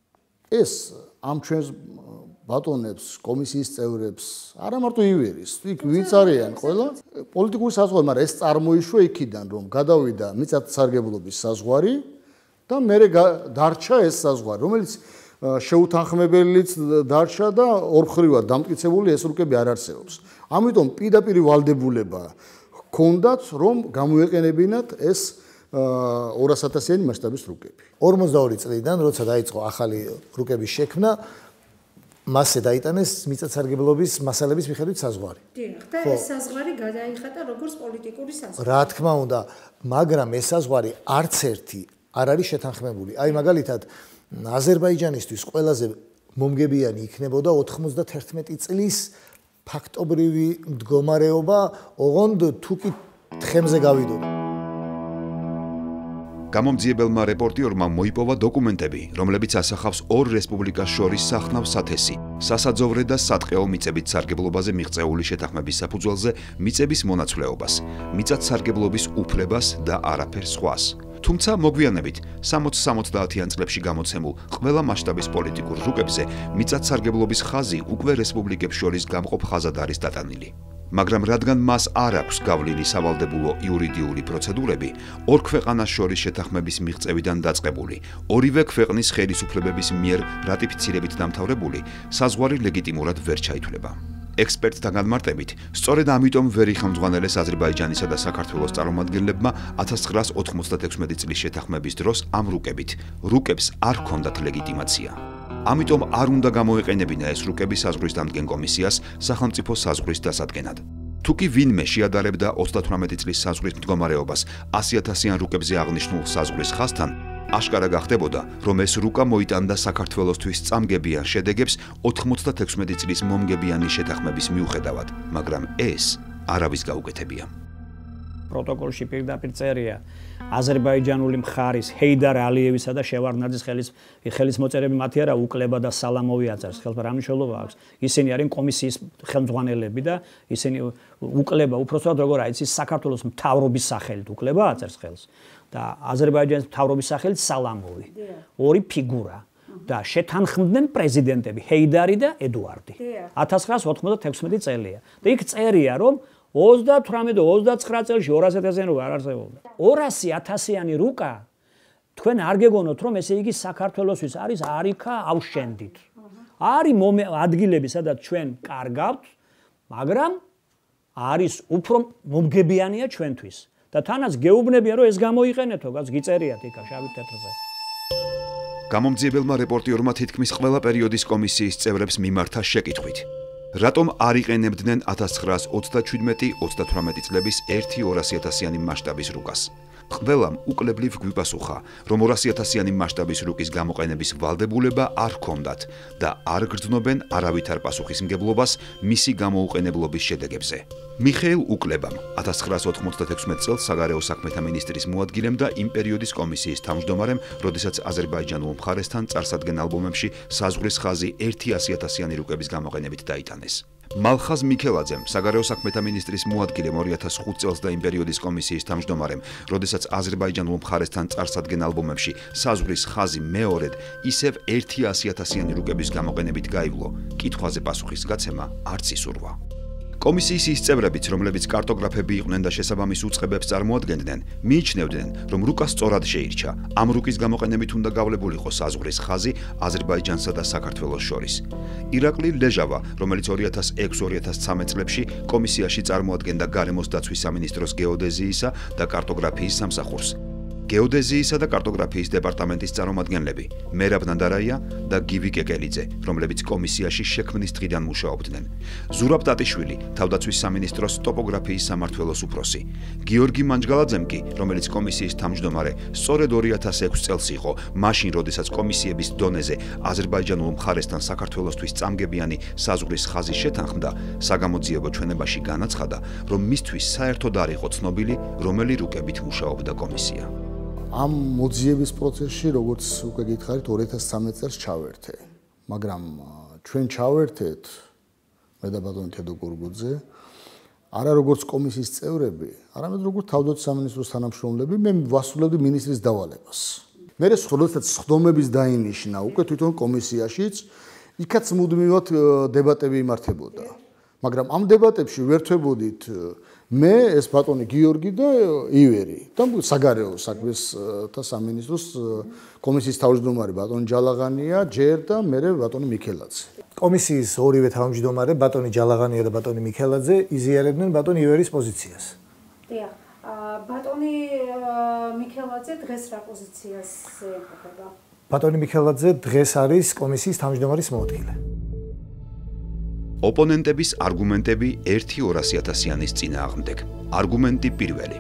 ეს ამ ჩვენს ბატონებს, კომისიის წევრებს, არა მარტო ივერის, იქ ვინც არიან ყველა პოლიტიკური საზღვარი, მაგრამ ეს წარმოიშვა იქიდან, რომ გადავიდა მიწათსარგებლობის საზღვარი და მერე დარჩა ეს საზღვარი, რომელიც შეუთანხმებელიც დარჩა და ორმხრივად დამტკიცებული ეს რუკები არ არსებობს. ამიტომ პირდაპირ ვალდებულება ჰქონდათ, რომ გამოეყენებინათ ეს ორასი ათასიანი მასშტაბის რუკები. ორმოცდაორი წლიდან, როცა დაიწყო ახალი რუკების შექმნა, მასზე დაიტანეს მიწათსარგებლობის მასალების მიხედვით საზღვარი. დიახ, და ეს საზღვარი გადაიხატა როგორც პოლიტიკური საზღვარი. რა თქმა უნდა, მაგრამ ეს საზღვარი არც ერთი არ არის შეთანხმებული. აი მაგალითად აზერბაიჯანისთვის ყველაზე მომგებიანი იქნებოდა ოთხმოცდათერთმეტი წლის ფაქტობრივი მდგომარეობა, ოღონდ თუ კი თხემზე გავიდოდა. გამომძიებელმა რეპორტიორმა მოიპოვა დოკუმენტები, რომლებიც ასახავს ორ რესპუბლიკას შორის სახნავ სათესი, სასაძოვრე და სატყეო მიწებით სარგებლობაზე მიღწეული შეთანხმების საფუძველზე მიწების მონაცვლეობას, მიწათსარგებლობის უფლებას და არაფერ სხვას. თუმცა მოგვიანებით სამოცდაათიან წლებში გამოცემულ ყველა მასშტაბის პოლიტიკურ რუკებზე მიწათსარგებლობის ხაზი უკვე რესპუბლიკებს შორის გამყოფ ხაზად არის დატანილი. მაგრამ რადგან მას არ აქვს გავლილი სავალდებულო იურიდიული პროცედურები, ორ ქვეყანას შორის შეთანხმების მიღწევიდან დაწყებული, ორივე ქვეყნის ხელისუფლებების მიერ რატიფიცირებით დამთავრებული, საზღვარი ლეგიტიმურად ვერ ჩაითვლება. ექსპერტთა განმარტებით, სწორედ ამიტომ ვერ იხელმძღვანელეს აზერბაიჯანისა და საქართველოს წარმომადგენლებმა ათას ცხრაასი ოთხმოცდათექვსმეტი წლის შეთანხმების დროს ამ რუკებით, რუკებს არ ჰქონდათ ლეგიტიმაცია. ამიტომ არ უნდა გამოეყენებინა ეს რუკები საზღვრის დამდგენ კომისიას სახელმწიფო საზღვრის დასადგენად. თუ კი ვინმე შეადარებდა ოცდათვრამეტი წლის საზღვრის მდგომარეობას ასი ათასიან რუკებზე აღნიშნულ საზღვრის ხაზთან, აშკარა გახდებოდა, რომ ეს რუკა მოიტანდა საქართველოსთვის წამგებიან შედეგებს ოთხმოცდათექვსმეტი წლის მომგებიანი შეთანხმების მიუხედავად, მაგრამ ეს არავის გაუკეთებია. პროტოკოლში პირდაპირ წერია აზერბაიჯანული მხარის ჰეიდარ ალიევისა და შევარდნაძის ხელის ხელისმოწერები მათი არა უკლება და სალამოვი აწერს ხელს რა მნიშვნელობა აქვს ისინი არიან კომისიის ხელმძღვანელები და ისინი უკლება უпростоად როგორ არის ის საქართველოს მთავრობის სახელით უკლება აწერს ხელს და აზერბაიჯანის მთავრობის სახელით სალამოვი ორი ფიგურა და შეთანხმდნენ პრეზიდენტები ჰეიდარი და ედუარდი ათას ცხრაას ოთხმოცდათექვსმეტი წელია და იქ წერია რომ ოცდათვრამეტი ოცდაცხრა წელში ორასი ათასიანი რუკა არ არსებობდა. ორასი ათასიანი რუკა თქვენ არ გეგონოთ რომ ესე იგი საქართველოსთვის არის არიქა ავშენდით. არის ადგილები სადაც ჩვენ კარგავთ, მაგრამ არის უფრო მომგებიანია ჩვენთვის. და თანაც გეუბნებიან რომ ეს გამოიყენეთო, გაც გიწერიათ იქა შავი თეთრზე. გამომძიებელმა რეპორტიორმა თითქმის ყველა პერიოდის კომისიის წევრებს მიმართა შეკითხვით. რატომ არ იყენებდნენ ათას ცხრაას ოცდაჩვიდმეტი ოცდათვრამეტი წლების ერთი ორასი ათასიანი მასშტაბის რუკას? ყველამ უკლებლივ გვიპასუხა, რომ ორასი ათასიანი მასშტაბის რუკის გამოყენების ვალდებულება არ ჰქონდათ და არ გრძნობენ არავითარ პასუხისმგებლობას მისი გამოუყენებლობის შედეგებზე. მიხეილ უკლებამ ათას ცხრაას ოთხმოცდათექვსმეტ წელს საგარეო საქმეთა მინისტრის მოადგილემ და იმ პერიოდის კომისიის თავმჯდომარემ, როდესაც აზერბაიჯანულ მხარესთან წარსადგენ ალბომებში საზღვრის ხაზი ერთი ასი ათასიანი რუკების გამოყენებით დაიტანეს. მალხაზ მიქელაძემ, საგარეო საქმეთა მინისტრის მოადგილემ ორი ათას ხუთ წელს და იმ პერიოდის კომისიის თავმჯდომარემ, როდესაც აზერბაიჯანულ მხარესთან წარსადგენ ალბომებში საზღვრის ხაზი მეორედ ისევ ერთი ასი ათასიანი რუკების გამოყენებით გაივლო, კითხვაზე პასუხის გაცემა არც ისურვა. კომისიის ის წევრებიც, რომლებიც კარტოგრაფები იყვნენ და შესაბამის უწყებებს წარმოადგენდნენ, მიიჩნევდნენ, რომ რუკა სწორად შეირჩა. ამ რუკის გამოყენებით უნდა გავლებულიყო საზღვრის ხაზი აზერბაიჯანსა და საქართველოს შორის. ირაკლი ლეჟავა, რომელიც ორი ათას ექვსი ორი ათას ცხრამეტ წლებში კომისიაში წარმოადგენდა გარემოს დაცვის სამინისტროს გეოდეზიისა და კარტოგრაფიის სამსახურს. გეოდეზიისა და კარტოგრაფიის დეპარტამენტის წარმომადგენლები მერაბ ნანდარაია და გივი კეკელიძე, რომლებიც კომისიაში შექმნის დღიდან მუშაობდნენ. ზურაბ ტატიშვილი, თავდაცვის სამინისტროს ტოპოგრაფიის სამმართველოს უფროსი. გიორგი მანჯგალაძემ კი, რომელიც კომისიის თავმჯდომარე, სწორედ ორი ათას ექვსი წელს იყო, მაშინ, როდესაც კომისიების დონეზე აზერბაიჯანულ მხარესთან საქართველოსთვის წამგებიანი საზღვრის ხაზი შეთანხმდა, საგამოძიებო ჩვენებაში განაცხადა, რომ მისთვის საერთოდ არ იყო ცნობილი, რომელი რუკებით მუშაობდა კომისია. ამ მოძიების პროცესში, როგორც უკვე გითხარით, ორი ათას ცხრამეტ წელს ჩავერთე. მაგრამ ჩვენ ჩავერთეთ მე და ბატონი თედო გურგუძე, არა როგორც კომისიის წევრები, არამედ როგორც თავდაცვის სამინისტროს თანამშრომლები, მე ვასრულებდი მინისტრის დავალებას. მე როდესაც სხდომების დაინიშნა უკვე თვითონ კომისიაშიც, იქაც მუდმივად დებატები იმართებოდა. მაგრამ ამ დებატებში ვერთვებოდით მე, ეს ბატონი გიორგი და ივერი და საგარეო საქმეთა სამინისტროს კომისიის თავმჯდომარე ბატონი ჯალაღანია, ჯერ და მე ბატონი მიქელაძე. კომისიის ორივე თავმჯდომარე ბატონი ჯალაღანია და ბატონი მიქელაძე იზიარებდნენ ბატონი ივერის პოზიციას. დიახ, ბატონი მიქელაძე დღეს რა პოზიციას ეკუთვნება? ბატონი მიქელაძე დღეს არის კომისიის თავმჯდომარის მოადგილე. ოპონენტების არგუმენტები ერთი ორასი ათასიანის წინააღმდეგ. არგუმენტი პირველი.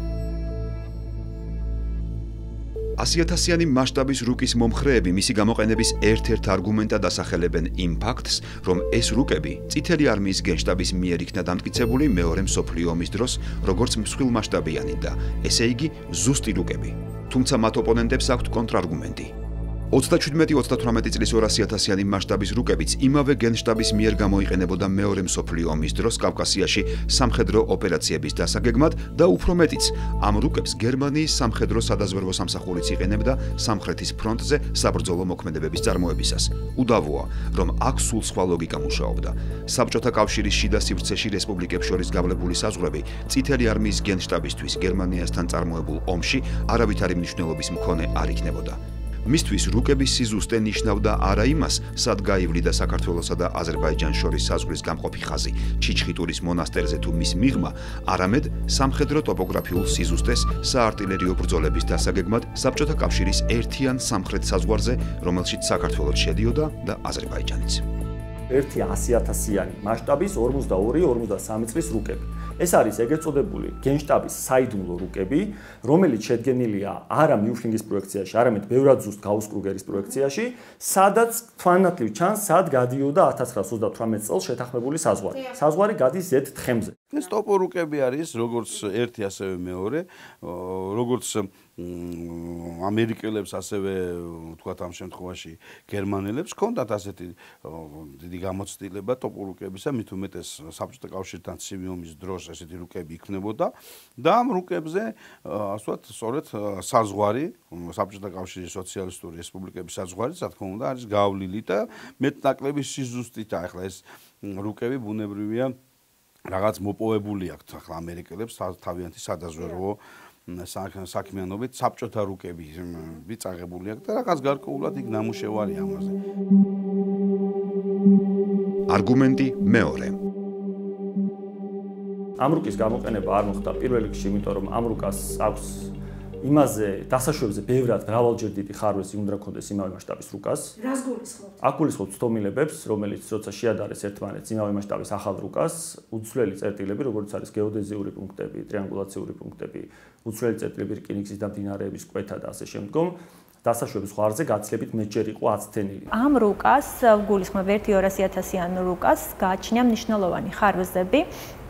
ასი ათასიანი მასშტაბის რუკის მომხრეები მისი გამოყენების ერთ-ერთ არგუმენტად ასახელებენ იმ ფაქტს, რომ ეს რუკები წითელი არმიის გენშტაბის მიერ იქნა დამტკიცებული მეორე მსოფლიო ომის დროს, როგორც მსხვილმასშტაბიანი და, ესე იგი, ზუსტი რუკები. თუმცა მათ ოპონენტებს აქვთ კონტრარგუმენტი. ოცდაჩვიდმეტი ოცდათვრამეტი წლის ორასი ათასიანი მასშტაბის რუკებიც იმავე გენშტაბის მიერ გამოიყენებოდა მეორე მსოფლიო ომის დროს კავკასიაში სამხედრო ოპერაციების დასაგეგმად და უფრო მეტიც, ამ რუკებს გერმანიის სამხედრო სადაზვერვო სამსახურიც იყენებდა სამხრეთის ფრონტზე საბრძოლო მოქმედებების წარმოებისას. უდავოა, რომ აქ სულ სხვა ლოგიკა მუშაობდა. საბჭოთა კავშირის შიდა სივრცეში რესპუბლიკებს შორის გავლებული საზღვრები წითელი არმიის გენშტაბისთვის გერმანიასთან წარმოებულ ომში არავითარი მნიშვნელობის მქონე არ იქნებოდა. მისთვის რუკების სიზუსტე ნიშნავდა არა იმას, სად გაივლიდა საქართველოსა და აზერბაიჯანს შორის საზღვრის გამყოფი ხაზი, ჩიჩხიტურის მონასტერზე თუ მის მიღმა, არამედ სამხედრო ტოპოგრაფიულ სიზუსტეს საარტილერიო ბრძოლების დასაგეგმად საბჭოთა კავშირის ერთიან სამხრეთ საზღვარზე, რომელშიც საქართველოც შედიოდა და აზერბაიჯანიც. ერთი ასი ათასიანი მასშტაბის ორმოცდაორი ორმოცდასამი წლის რუკები. ეს არის ეგრეთ წოდებული გენშტაბის საიდუმლო რუკები, რომელიც შედგენილია არა მიუშლინგის პროექციაში, არამედ ბევრად ზუსტ გაუსკრუგერის პროექციაში, სადაც თვალნათლივ ჩანს, სად გადიოდა ათას ცხრაას ოცდათვრამეტ წელს შეთანხმებული საზღვარი. საზღვარი გადის ზედ თხემზე. ეს ტოპო რუკები არის, როგორც ერთი, ასევე მეორე, როგორც ამერიკელებს, ასევე ვთქვათ ამ შემთხვევაში გერმანელებს ჰქონდათ ასეთი დიდი გამოცდილება ტოპო რუკებისა, მით უმეტეს საბჭოთა კავშირთან ცივი ომის დროს ესეთი რუკები იქმნებოდა და ამ რუკებზე, ასე ვთქვათ, სწორედ საზღვარი, საბჭოთა კავშირის სოციალისტური რესპუბლიკების საზღვარი, რა თქმა უნდა, არის გავლილი და მეტნაკლები სიზუსტით, ახლა ეს რუკები ბუნებრივია რაღაც მოპოვებული აქვს ახლა ამერიკელებს თავიანთი სადაზვერვო საქმიანობით საბჭოთა რუკები ვიწაღებული აქვს და რაღაც გარკვეულად იქ ნამუშევარი ამაზე. არგუმენტი მეორე. ამ რუკის გამოყენება არ მოხდა პირველ რიგში, იმიტომ რომ ამ რუკას აქვს იმაზე დასაშვებზე ბევრად მრავალჯერ დიდი ხარვესი უნდა ქონდეს იმავე მასშტაბის რუკას. რას გულისხმობთ? აქ გულისხმობთ სტომილებებს, რომელიც როცა შეადარეს ერთმანეთს იმავე მასშტაბის ახალ რუკას, უცვლელი წერტილები, როგორც არის გეოდეზიური პუნქტები, ტრიანგულაციური პუნქტები, უცვლელი წერტილები რკინიგზის და მდინარეების კვეთა და ასე შემდგომ, დასაშვების ზღვარზე გაცილებით მეტჯერ იყო აცდენილი. ამ რუკას გულისხმობ ერთი ორასი ათასიან რუკას გააჩნია მნიშვნელოვანი ხარვეზები.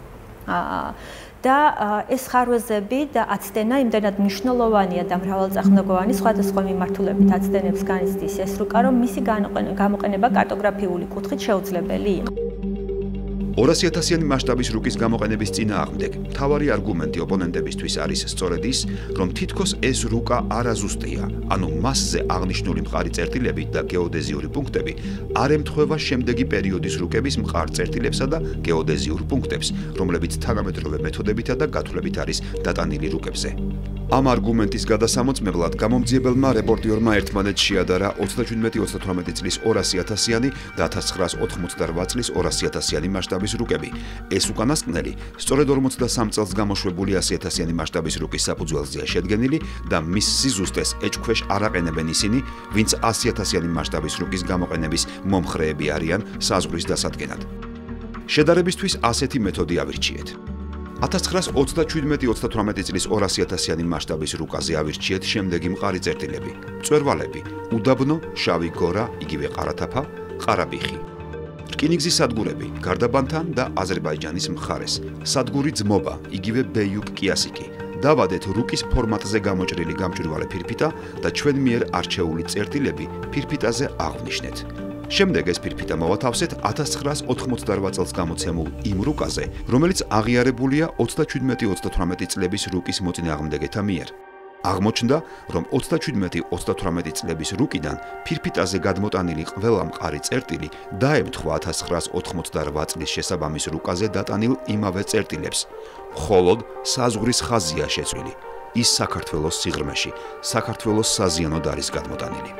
და ეს ხარვეზები და აცდენა იმდენად მნიშვნელოვანია და მრავალწახნაგოვანი სხვადასხვა მიმართულებით აცდენებს განიცდის ეს რუკა, რომ მისი გამოყენება კარტოგრაფიული კუთხით შეუძლებელი იყო. ორასი ათასიანი მასშტაბის რუკის გამოყენების წინააღმდეგ მთავარი არგუმენტი ოპონენტებისთვის არის სწორედ ის, რომ თითქოს ეს რუკა არაზუსტია, ანუ მასზე აღნიშნული მყარი წერტილები და გეოდეზიური პუნქტები არ ემთხვევა შემდეგი პერიოდის რუკების მყარ წერტილებსა და გეოდეზიურ პუნქტებს, რომლებიც თანამედროვე მეთოდებითა და გათვლებით არის დატანილი რუკებზე. ამ არგუმენტის გადასამოწმებლად გამომძიებელმა რეპორტიორმა ერთმანეთს შეადარა ოცდაჩვიდმეტი ოცდათვრამეტი წლის ორასი ათასიანი და ათას ცხრაას ოთხმოცდარვა წლის ორასი ათასიანი მასშტაბის რუკები. ეს უკანასკნელი სწორედ ორმოცდასამ წელს გამოშვებული ასი ათასიანი მასშტაბის რუკის საფუძველზეა შედგენილი და მის სიზუსტეს ეჭქვეშ არ აყენებენ ისინი, ვინც ასი ათასიანი მასშტაბის რუკის გამოყენების მომხრეები არიან საზღვრის დასადგენად. შედარებისთვის ასეთი მეთოდი ავირჩიეთ. ათას ცხრაას ოცდაჩვიდმეტი ოცდათვრამეტი წლის ორასი ათასიანი მასშტაბის რუკაზე ავირჩიეთ შემდეგი მყარი წერტილები: მწვერვალები, უდაბნო, შავი გორა, იგივე ყარათაფა, ყარაბიხი. რკინიგზის სადგურები, გარდაბანთან და აზერბაიჯანის მხარეს, სადგური ძმობა, იგივე ბეიუკ კიასიკი. დავადეთ რუკის ფორმატზე გამოჭრილი გამჭვირვალე ფირფიტა და ჩვენ მიერ არჩეული წერტილები ფირფიტაზე აღვნიშნეთ. შემდეგ ეს ფირფიტა მოვათავსეთ ათას ცხრაას ოთხმოცდარვა წელს გამოცემულ იმ რუკაზე, რომელიც აღიარებულია ოცდაჩვიდმეტი ოცდათვრამეტი წლების რუკის მოწინააღმდეგეთა მიერ. აღმოჩნდა, რომ ოცდაჩვიდმეტი ოცდათვრამეტი წლების რუკიდან ფირფიტაზე გადმოტანილი ყველა მყარი წერტილი დაემთხვა ათას ცხრაას ოთხმოცდარვა წლის შესაბამის რუკაზე დატანილ იმავე წერტილებს. მხოლოდ საზღვრის ხაზია შეცვლილი. ის საქართველოს სიღრმეში, საქართველოს საზიანოდ არის გადმოტანილი.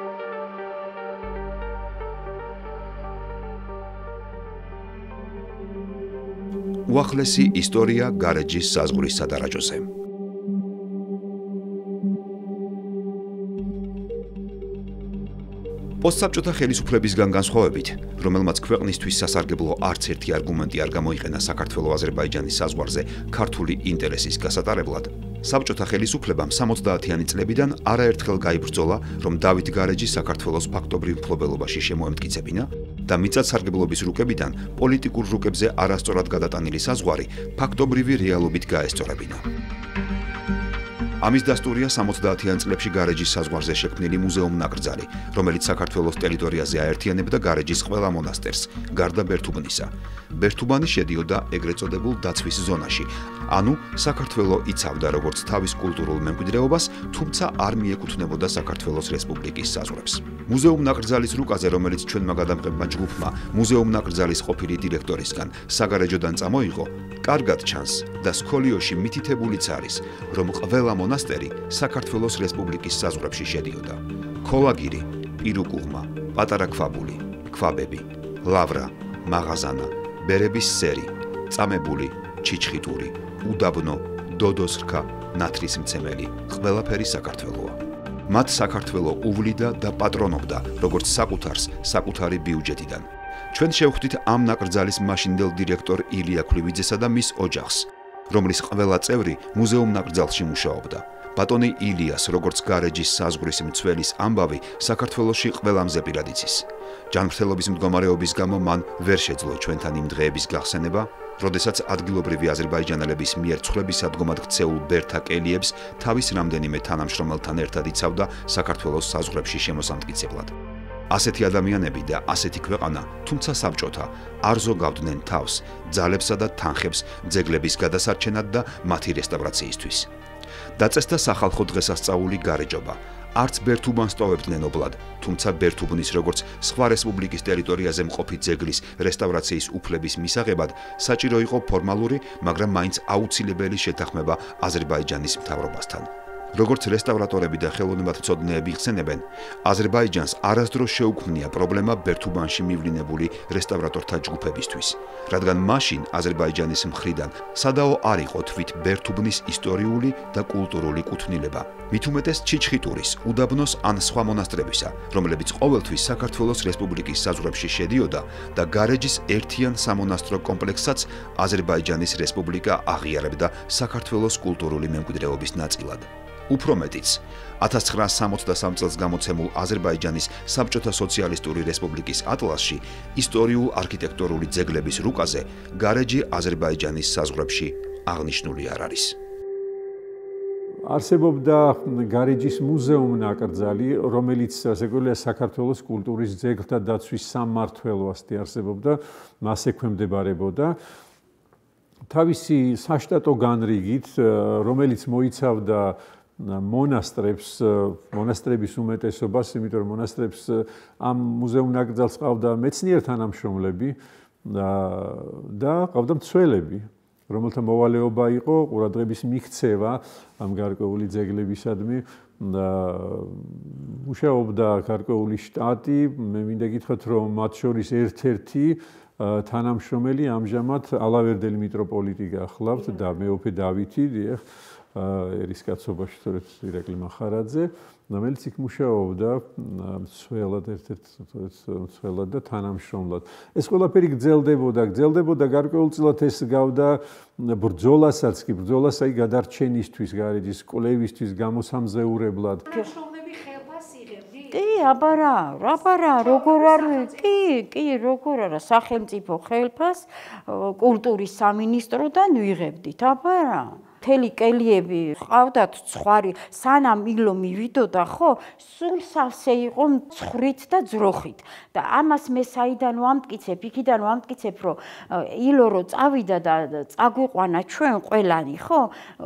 უახლესი ისტორია გარეჯის საზღვრის სადარაჯოზე. პოსტსაბჭოთა ხელისუფლებისგან განსხვავებით, რომელმაც ქვეყნისთვის სასარგებლო არც ერთი არგუმენტი არ გამოიყენა საქართველო-აზერბაიჯანის საზღვარზე ქართული ინტერესის გასატარებლად, საბჭოთა ხელისუფლებამ სამოცდაათიანი წლებიდან არაერთხელ გაიბრძოლა, რომ დავით გარეჯი საქართველოს ფაქტობრივ მფლობელობაში შემოემტკიცებინა და მიწათსარგებლობის რუკებიდან პოლიტიკურ რუკებზე არასწორად გადატანილი საზღვარი ფაქტობრივი რეალობით გაესწორებინა. ამის დასტურია სამოცდაათიან წლებში გარეჯის საზღვარზე შექმნილი მუზეუმ-ნაკრძალი, რომელიც საქართველოს ტერიტორიაზე აერთიანებდა გარეჯის ყველა მონასტერს, გარდა ბერთუბნისა. ბერთუბანი შედიოდა ეგრეთ წოდებულ დაცვის ზონაში, ანუ საქართველო იცავდა როგორც თავის კულტურულ მემკვიდრეობას, თუმცა არ მიეკუთვნებოდა საქართველოს რესპუბლიკის საზღვრებს. მუზეუმ-ნაკრძალის რუკაზე, რომელიც ჩვენმა გადამღებმა ჯგუფმა მუზეუმ-ნაკრძალის ყოფილი დირექტორისგან საგარეჯოდან წამოიღო, კარგად ჩანს და სქოლიოში მითითებულიც არის, რომ ყველა მონასტერი საქართველოს რესპუბლიკის საზღვრებში შედიოდა. ქოლაგირი, პირუკუღმა, პატარა ქვაბული, ქვაბები, ლავრა, მაღაზანა, ბერების სერი, წამებული, ჩიჩხიტური, უდაბნო, დოდოს რქა, ნათლისმცემელი, ყველაფერი საქართველოა. მათ საქართველო უვლიდა და პატრონობდა, როგორც საკუთარს, საკუთარი ბიუჯეტიდან. ჩვენ შევხვდით ამ ნაკრძალის მაშინდელ დირექტორ ილია ქვლივიძესა და მის ოჯახს, რომლის ყველა წევრი მუზეუმ ნაკრძალში მუშაობდა. ბატონი ილიას, როგორც გარეჯის საზღვრის მცველის ამბავი, საქართველოში ყველამზე პირად იცის. ჯანმრთელობის მდგომარეობის გამო მან ვერ შეძლო ჩვენთან იმ დღეების გახსენება, როდესაც ადგილობრივი აზერბაიჯანელების მიერ ცვლებისადგომად ქცეულ ბერთა კელიებს თავის რამდენიმე თანამშრომელთან ერთად იცავდა საქართველოს საზღვრებში შემოსამტკიცებლად. ასეთი ადამიანები და ასეთი ქვეყანა, თუმცა საბჭოთა, არ ზოგავდნენ თავს ძალებსა და თანხებს ძეგლების გადასარჩენად და მათი რესტავრაციისთვის. დაწესდა სახალხო დღესასწაული გარეჯობა. არც ბერთუბანს ტოვებდნენ ობლად, თუმცა ბერთუბნის როგორც სხვა რესპუბლიკის ტერიტორიაზე მყოფი ძეგლის რესტავრაციის უფლების მისაღებად საჭირო იყო ფორმალური, მაგრამ მაინც აუცილებელი შეთანხმება აზერბაიჯანის მთავრობასთან. როგორც რესტავრატორები და ხელოვნებათმცოდნეები იხსენებენ, აზერბაიჯანს არასდროს შეუქმნია პრობლემა ბერთუბანში მივლინებული რესტავრატორთა ჯგუფებისთვის, რადგან მაშინ აზერბაიჯანის მხრიდან სადაო არ იყო თვით ბერთუბნის ისტორიული და კულტურული კუთვნილება. მით უმეტეს ჩიჩხიტურის, უდაბნოს ან სხვა მონასტრებისა, რომლებიც ყოველთვის საქართველოს რესპუბლიკის საზღვრებში შედიოდა და გარეჯის ერთიან სამონასტრო კომპლექსსაც აზერბაიჯანის რესპუბლიკა აღიარებდა საქართველოს კულტურული მემკვიდრეობის ნაწილად. უფრო მეტიც, ათას ცხრაასი სამოცდასამ წელს გამოცემულ აზერბაიჯანის საბჭოთა სოციალისტური რესპუბლიკის ატლასში ისტორიულ არქიტექტურული ძეგლების რუკაზე გარეჯი აზერბაიჯანის საზღვრებში აღნიშნული არ არის. არსებობდა გარეჯის მუზეუმ ნაკრძალი, რომელიც ასე გვქვია საქართველოს კულტურის ძეგლთა დაცვის სამმართველო ასეთი არსებობდა, მას ექვემდებარებოდა. თავისი საშტატო განრიგით, რომელიც მოიცავდა მონასტრებს, მონასტრების უმეტესობას, იმიტომ რომ მონასტრებს ამ მუზეუმ ნაკრძალს ყავდა მეცნიერ თანამშრომლები და ყავდა მცველები, რომელთა მოვალეობა იყო ყურადღების მიქცევა ამ გარკვეული ძეგლებისადმი და მუშაობდა გარკვეული შტატი. მე მინდა გითხრათ, რომ მათ შორის ერთ-ერთი თანამშრომელი ამჟამად ალავერდელი მიტროპოლიტი გახლავთ და მეუფე დავითი, დიახ, ერისკაცობაში სწორედ ირაკლი მახარაძე, რომელიც იქ მუშაობდა მცველად, ერთ-ერთ მცველად და თანამშრომლად. ეს ყველაფერი გრძელდებოდა, გრძელდებოდა გარკვეულწილად ეს გავდა ბრძოლასაც კი, ბრძოლას აი გადარჩენისთვის, გარეჯის კვლევისთვის, გამოსამზეურებლად. კი, აბარა, აბარა, როგორ არ კი, კი, როგორ არა, სახელმწიფო ხელფას კულტურის სამინისტროდან ვიღებდით, აბარა. მთელი კელიები ყავდათ ცხვარი, სანამ ილო მივიდოდა, ხო, სულ სავსე იყო მცხრით და ძროხით. და ამას მე საიდან ვამტკიცებ, იქიდან ვამტკიცებ, რომ ილო რო წავიდა და წაგვიყვანა ჩვენ ყველანი, ხო,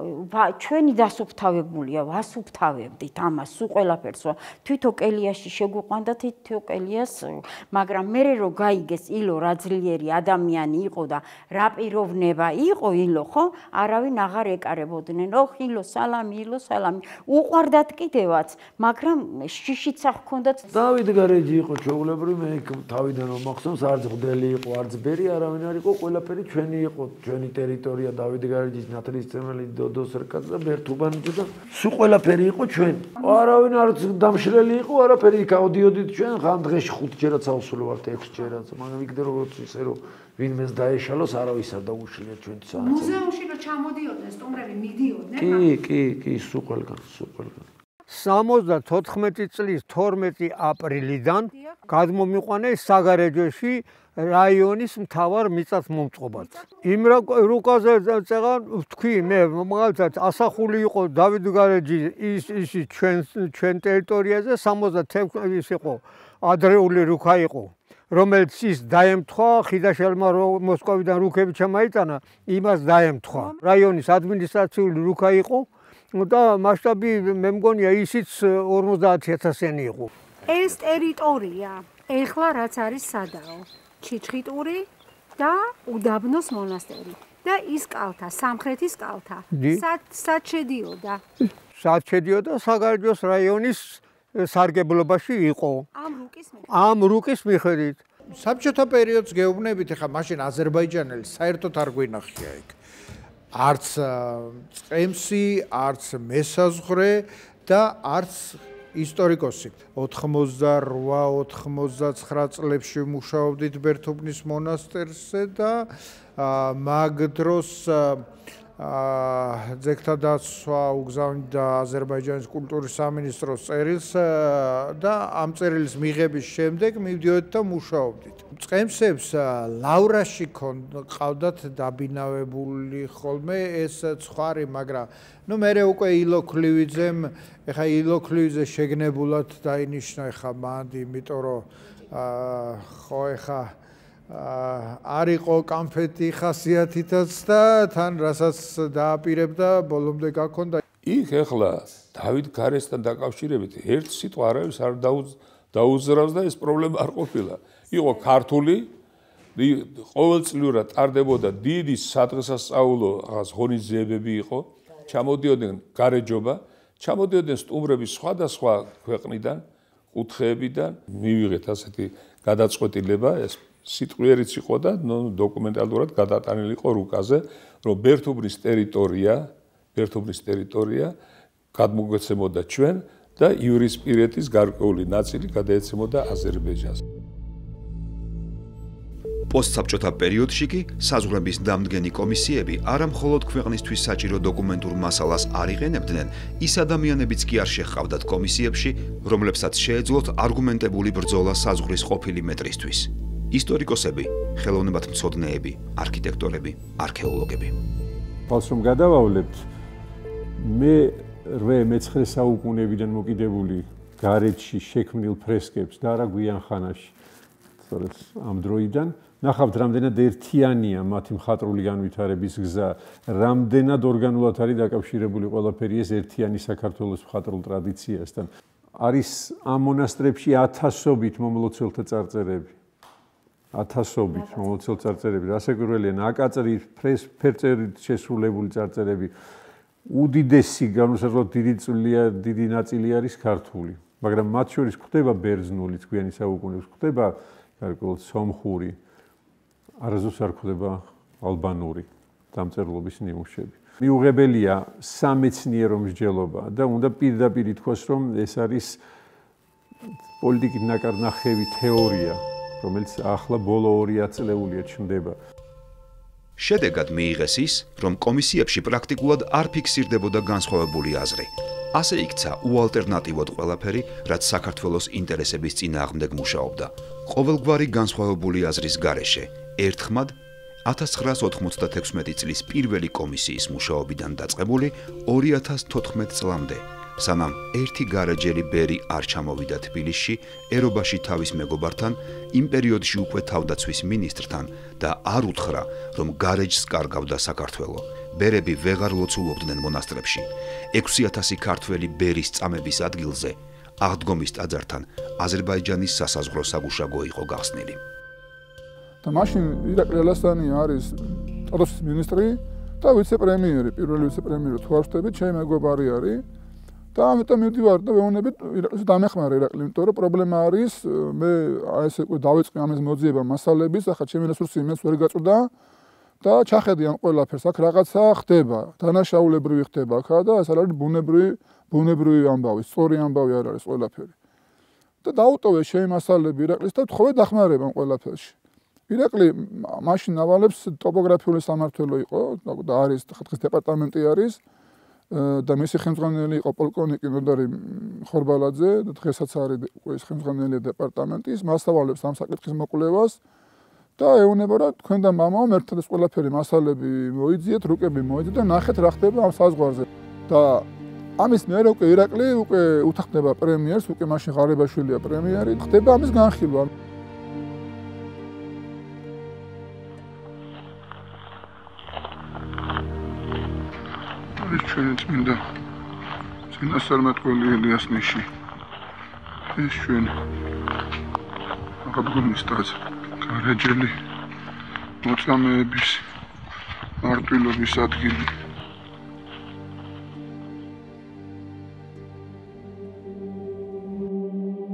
ჩვენი დასუფთავებულია, ვასუფთავებდით ამას, სულ ყველაფერს, თვითო კელიაში შეგვიყვანდა თვითო კელიას, მაგრამ მე რო გაიგეს ილო რა ძლიერი ადამიანი იყო და რა პიროვნება იყო ილო, ხო, არავინ აღარ ეკარებოდნენ. ოხ, ილო, სალამი, ილო, სალამი. უყვარდათ კიდევაც, მაგრამ შიშიც აღქონდათ. დავით გარეჯი იყო ჩვეულებრივი, მე თავიდან რომ მახსოვს, არც ღდელი იყო, არც ბერი, არავინ არ იყო, ყველაფერი ჩვენი იყო, ჩვენი ტერიტორია, დავით გარეჯის ნათლისმცემელი დოდოს რკაც და ბერთუბანი და სულ ყველაფერი იყო ჩვენ. არავინ არც დამშრელი იყო, არაფერი იქ ავდიოდით ჩვენ, ხან დღეში ხუთჯერაც ავსულო ვართ, ექვსჯერაც, მაგრამ იქ როგორც ისე რომ ვინმეს დაეშალოს, არავის არ დაუშლია ჩვენთვის. მუზეუმში რომ ჩამოდიოდნენ სტუმრები, მიდიოდნენ? კი, კი, კი, სულ ყველგან, სულ ყველგან. სამოცდათოთხმეტი წლის თორმეტი აპრილიდან გადმომიყვანეს საგარეჯოში რაიონის მთავარ მიწათმომწყობად. იმ რუკაზე წეღან თქვი მე მაგალითად ასახული იყო დავით გარეჯი ის ისი ჩვენ ჩვენ ტერიტორიაზე სამოცდათექვსი ის იყო ადრეული რუკა იყო, რომელიც ის დაემთხვა ხიდაშელმა მოსკოვიდან რუკები ჩამაიტანა, იმას დაემთხვა. რაიონის ადმინისტრაციული რუკა იყო და მასშტაბი მე მგონია ისიც ორმოცდაათი ათასიანი იყო. ეს ტერიტორია ეხლა რაც არის სადაო, ჩიჩხიტური და უდაბნოს მონასტერი და ის კალთა, სამხრეთის კალთა. სად შედიოდა? სად შედიოდა საგარეჯოს რაიონის სარგებლობაში იყო. ამ რუკის მიხედვით. ამ რუკის მიხედვით. საბჭოთა პერიოდს გეუბნებით, ეხლა მაშინ აზერბაიჯანელი საერთოდ არ გვინახია იქ. არც წემსი, არც მესაზღვრე და არც ისტორიკოსი. ოთხმოცდარვა ოთხმოცდაცხრა წლებში მუშაობდით ბერთუბნის მონასტერზე და მაგ დროს ძეგთა დაცვა უგზავნიდა აზერბაიჯანის კულტურის სამინისტროს წერილს და ამ წერილის მიღების შემდეგ მივდიოდით და მუშაობდით. წყემსებს ლავრაში ყავდათ დაბინავებული ხოლმე ეს ცხარი, მაგრამ ნუ მერე უკვე ილოქლივიძემ, ეხა ილოქლივიძე შეგნებულად დაინიშნა ეხა მანდ, იმიტომ რომ ხო ეხა არ იყო კამფეტი ხასიათითაც და თან რასაც დააპირებდა ბოლომდე გაქონდა. იქ ეხლა დავით გარესთან დაკავშირებით ერთ სიტყვა არავის არ დაუზრავს და ეს პრობლემა არ ყოფილა. იყო ქართული, ყოველწლიურად ტარდებოდა დიდი სადღესასწაულო რაღაც ღონისძიებები იყო, ჩამოდიოდნენ გარეჯობა, ჩამოდიოდნენ სტუმრები სხვადასხვა ქვეყნიდან, კუთხეებიდან, მივიღეთ ასეთი გადაწყვეტილება, ეს სიტყვიერიც იყო და დოკუმენტალურად გადატანილი იყო რუკაზე, რომ ბერთუბნის ტერიტორია, ბერთუბნის ტერიტორია გადმოგვეცემოდა ჩვენ და იურისპირეთის გარკვეული ნაწილი გადაეცემოდა აზერბაიჯანს. პოსტსაბჭოთა პერიოდში კი საზღვრების დამდგენი კომისიები არა მხოლოდ ქვეყნისთვის საჭირო დოკუმენტურ მასალას არ იყენებდნენ, ის ადამიანებიც კი არ შეჰყავდათ კომისიებში, რომლებსაც შეეძლოთ არგუმენტებული ბრძოლა საზღვრის ყოფილი მეტრისთვის. ისტორიკოსები, ხელოვნებათმცოდნეები, არქიტექტორები, არქეოლოგები. Falls რომ გადავავლებთ, მე მე-მეცხრე საუკუნეებიდან მოკიდებული გარეჯში შექმნილ ფრესკებს და არა გვიან ხანაში, სწორედ ამ დროიდან ნახავთ, რამდენად ერთიანია მათი მხატვრული განვითარების გზა, რამდენად ორგანულად არის დაკავშირებული ყველაფერი ეს ერთიანი საქართველოს მხატვრულ ტრადიციასთან. არის ამ მონასტრებში ათასობით მომლოცველთა წარწერები. ათასობით მომლოცელ წარწერები, რასაკვირველია, ნაკაწრი ფერწერით შესრულებული წარწერები. უდიდესი განუსაზღვროდ დიდი წვლილია, დიდი ნაწილი არის ქართული, მაგრამ მათ შორის გვხვდება ბერძნული გვიანი საუკუნეების, გვხვდება გარკვეულად სომხური, არასდროს არ გვხვდება ალბანური დამწერლობის ნიმუშები. მიუღებელია სამეცნიერო მსჯელობა და უნდა პირდაპირ ითქვას, რომ ეს არის პოლიტიკით ნაკარნახევი თეორია, რომელიც ახლა ბოლო ორი ათწლეულია ჩნდება. შედეგად მიიღეს ის, რომ კომისიებში პრაქტიკულად არ ფიქსირდებოდა განსხვავებული აზრი. ასე იქცა უალტერნატივოდ ყველაფერი, რაც საქართველოს ინტერესების წინააღმდეგ მუშაობდა. ყოველგვარი განსხვავებული აზრის გარეშე, ერთხმად ათას ცხრაას ოთხმოცდათექვსმეტი წლის პირველი კომისიის მუშაობიდან დაწყებული ორი ათას თოთხმეტ წლამდე, სანამ ერთი გარეჯელი ბერი არ ჩამოვიდა თბილისში ერობაში თავის მეგობართან, იმ პერიოდში უკვე თავდაცვის მინისტრთან და არ უთხრა, რომ გარეჯს კარგავდა საქართველო. ბერები ვეღარ ლოცულობდნენ მონასტრებში. ექვსი ათასი ქართველი ბერის წამების ადგილზე აღდგომის ტაძართან აზერბაიჯანის სასაზღვრო საგუშაგო იყო გახსნილი. და მაშინ ირაკლი ალასტანი არის თავდაცვის მინისტრი და ვიცე-პრემიერი, პირველი ვიცე-პრემიერი თუ არ ვშტებით, ჩემი მეგობარი არის. და ამიტომ მივდივარ და ვეუბნებით ირაკლს დამეხმარა ირაკლი, იმიტომ რომ პრობლემა არის, მე აი ესე უკვე დავიწყე ამის მოძიება მასალების, ახლა ჩემი რესურსი იმენს ვერ გაწვდა და ჩახედი ამ ყველაფერს, აქ რაღაცა ხდება, დანაშაულებრივი ხდება ხა და ეს არ არის ბუნებრივი, ბუნებრივი ამბავი, სწორი ამბავი არ არის ყველაფერი. და დაუტოვე ჩემი მასალები ირაკლის და თხოვე დახმარება ამ ყველაფერში. ირაკლი მაშინ ავალებს ტოპოგრაფიული სამმართველო იყო და არის დღეს დეპარტამენტი არის. და მისი ხელმძღვანელი იყო პოლკოვნიკი ნოდარი ხორბალაძე და დღესაც არის ეს ხელმძღვანელი დეპარტამენტის, მას ავალებს ამ საკითხის მოკვლევას და ეუბნება რა თქვენ და მამაო ერთად ეს ყველაფერი მასალები მოიძიეთ, რუკები მოიძიეთ და ნახეთ რა ხდება ამ საზღვარზე. და ამის მერე უკვე ირაკლი უკვე უთანხმდება პრემიერს, უკვე მაშინ ღარიბაშვილია პრემიერი, ხდება ამის განხილვა. ჩვენი წმინდა წინასწარმეტყველი ელიას ნიში. ეს ჩვენ აღდგომის ტაძარი, გარეჯელი, მოწამეების მარტვილობის ადგილი.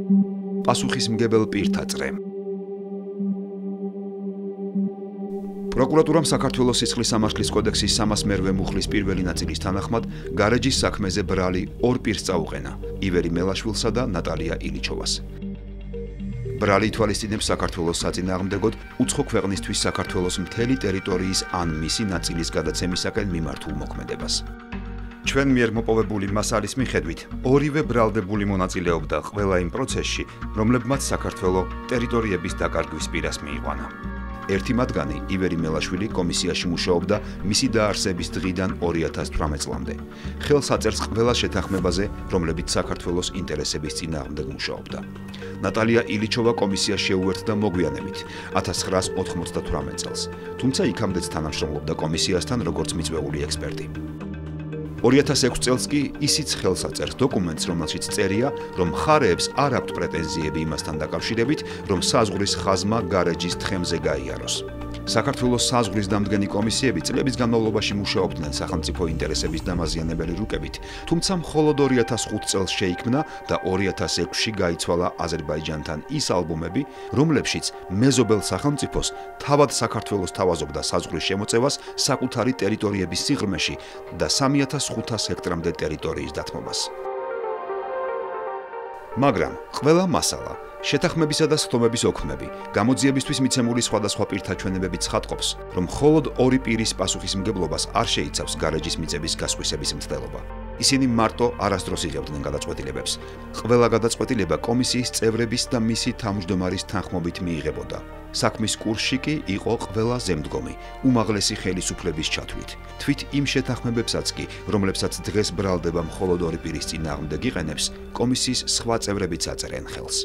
პასუხისმგებელ პირთა წრე. პროკურატურამ საქართველოს სისხლის სამართლის კოდექსის სამას მერვე მუხლის პირველი ნაწილის თანახმად გარეჯის საქმეზე ბრალი ორ პირს წაუყენა: ივერი მელაშვილსა და ნატალია ილიჩოვას. ბრალი ითვალისწინებს საქართველოს საწინააღმდეგოდ უცხო ქვეყნისთვის საქართველოს მთელი ტერიტორიის ან მისი ნაწილის გადაცემისაკენ მიმართულ მოქმედებას. ჩვენ მიერ მოპოვებული მასალის მიხედვით, ორივე ბრალდებული მონაწილეობდა ყველა იმ პროცესში, რომლებმაც საქართველოს ტერიტორიების დაკარგვის პირას მიიყვანა. ერთი მათგანი, ივერი მელაშვილი, კომისიაში მუშაობდა მისი დაარსების დღიდან ორი ათას თვრამეტ წლამდე. ხელს აწერს ყველა შეთანხმებაზე, რომლებიც საქართველოს ინტერესების წინააღმდეგ მუშაობდა. ნატალია ილიჩოვა კომისიას შეუერთდა მოგვიანებით, ათას ცხრაას ოთხმოცდათვრამეტ წელს, თუმცა იქამდეც თანამშრომლობდა კომისიასთან როგორც მიწვეული ექსპერტი. ორი ათას ექვსი წელს კი ისიც ხელს აწერს დოკუმენტს, რომელშიც წერია, რომ მხარეებს არ აქვთ პრეტენზიები იმასთან დაკავშირებით, რომ საზღვრის ხაზმა გარეჯის თხემზე გაიაროს. საქართველოს საზღვრის დამდგენი კომისიები წლების განმავლობაში მუშაობდნენ სახელმწიფო ინტერესების დამაზიანებელი რუკებით, თუმცა მხოლოდ ორი ათას ხუთი წელს შეიქმნა და ორი ათას ექვსში გაიცვალა აზერბაიჯანთან ის ალბომები, რომლებშიც მეზობელ სახელმწიფოს თავად საქართველოს თავაზობდა საზღვრის შემოწევას საკუთარი ტერიტორიების სიღრმეში და სამი ათას ხუთას ჰექტრამდე ტერიტორიის დათმობას. მაგრამ ყველა მასალა, შეთანხმებისა და სხდომების ოქმები, გამოძიებისთვის მიცემული სხვადასხვა პირთა ჩვენებები ცხადყოფს, რომ მხოლოდ ორი პირის პასუხისმგებლობას არ შეიცავს გარეჯის მიწების გასხვისების მცდელობა. ისინი მარტო არასდროს იღებდნენ გადაწყვეტილებებს. ყველა გადაწყვეტილება კომისიის წევრების და მისი თავმჯდომარის თანხმობით მიიღებოდა. საქმის კურსში კი იყო ყველა ზემდგომი, უმაღლესი ხელისუფლების ჩათვლით. თვით იმ შეთანხმებებსაც კი, რომლებსაც დღეს ბრალდება მხოლოდ ორი პირის წინააღმდეგ იყენებს, კომისიის სხვა წევრებიც აწერენ ხელს.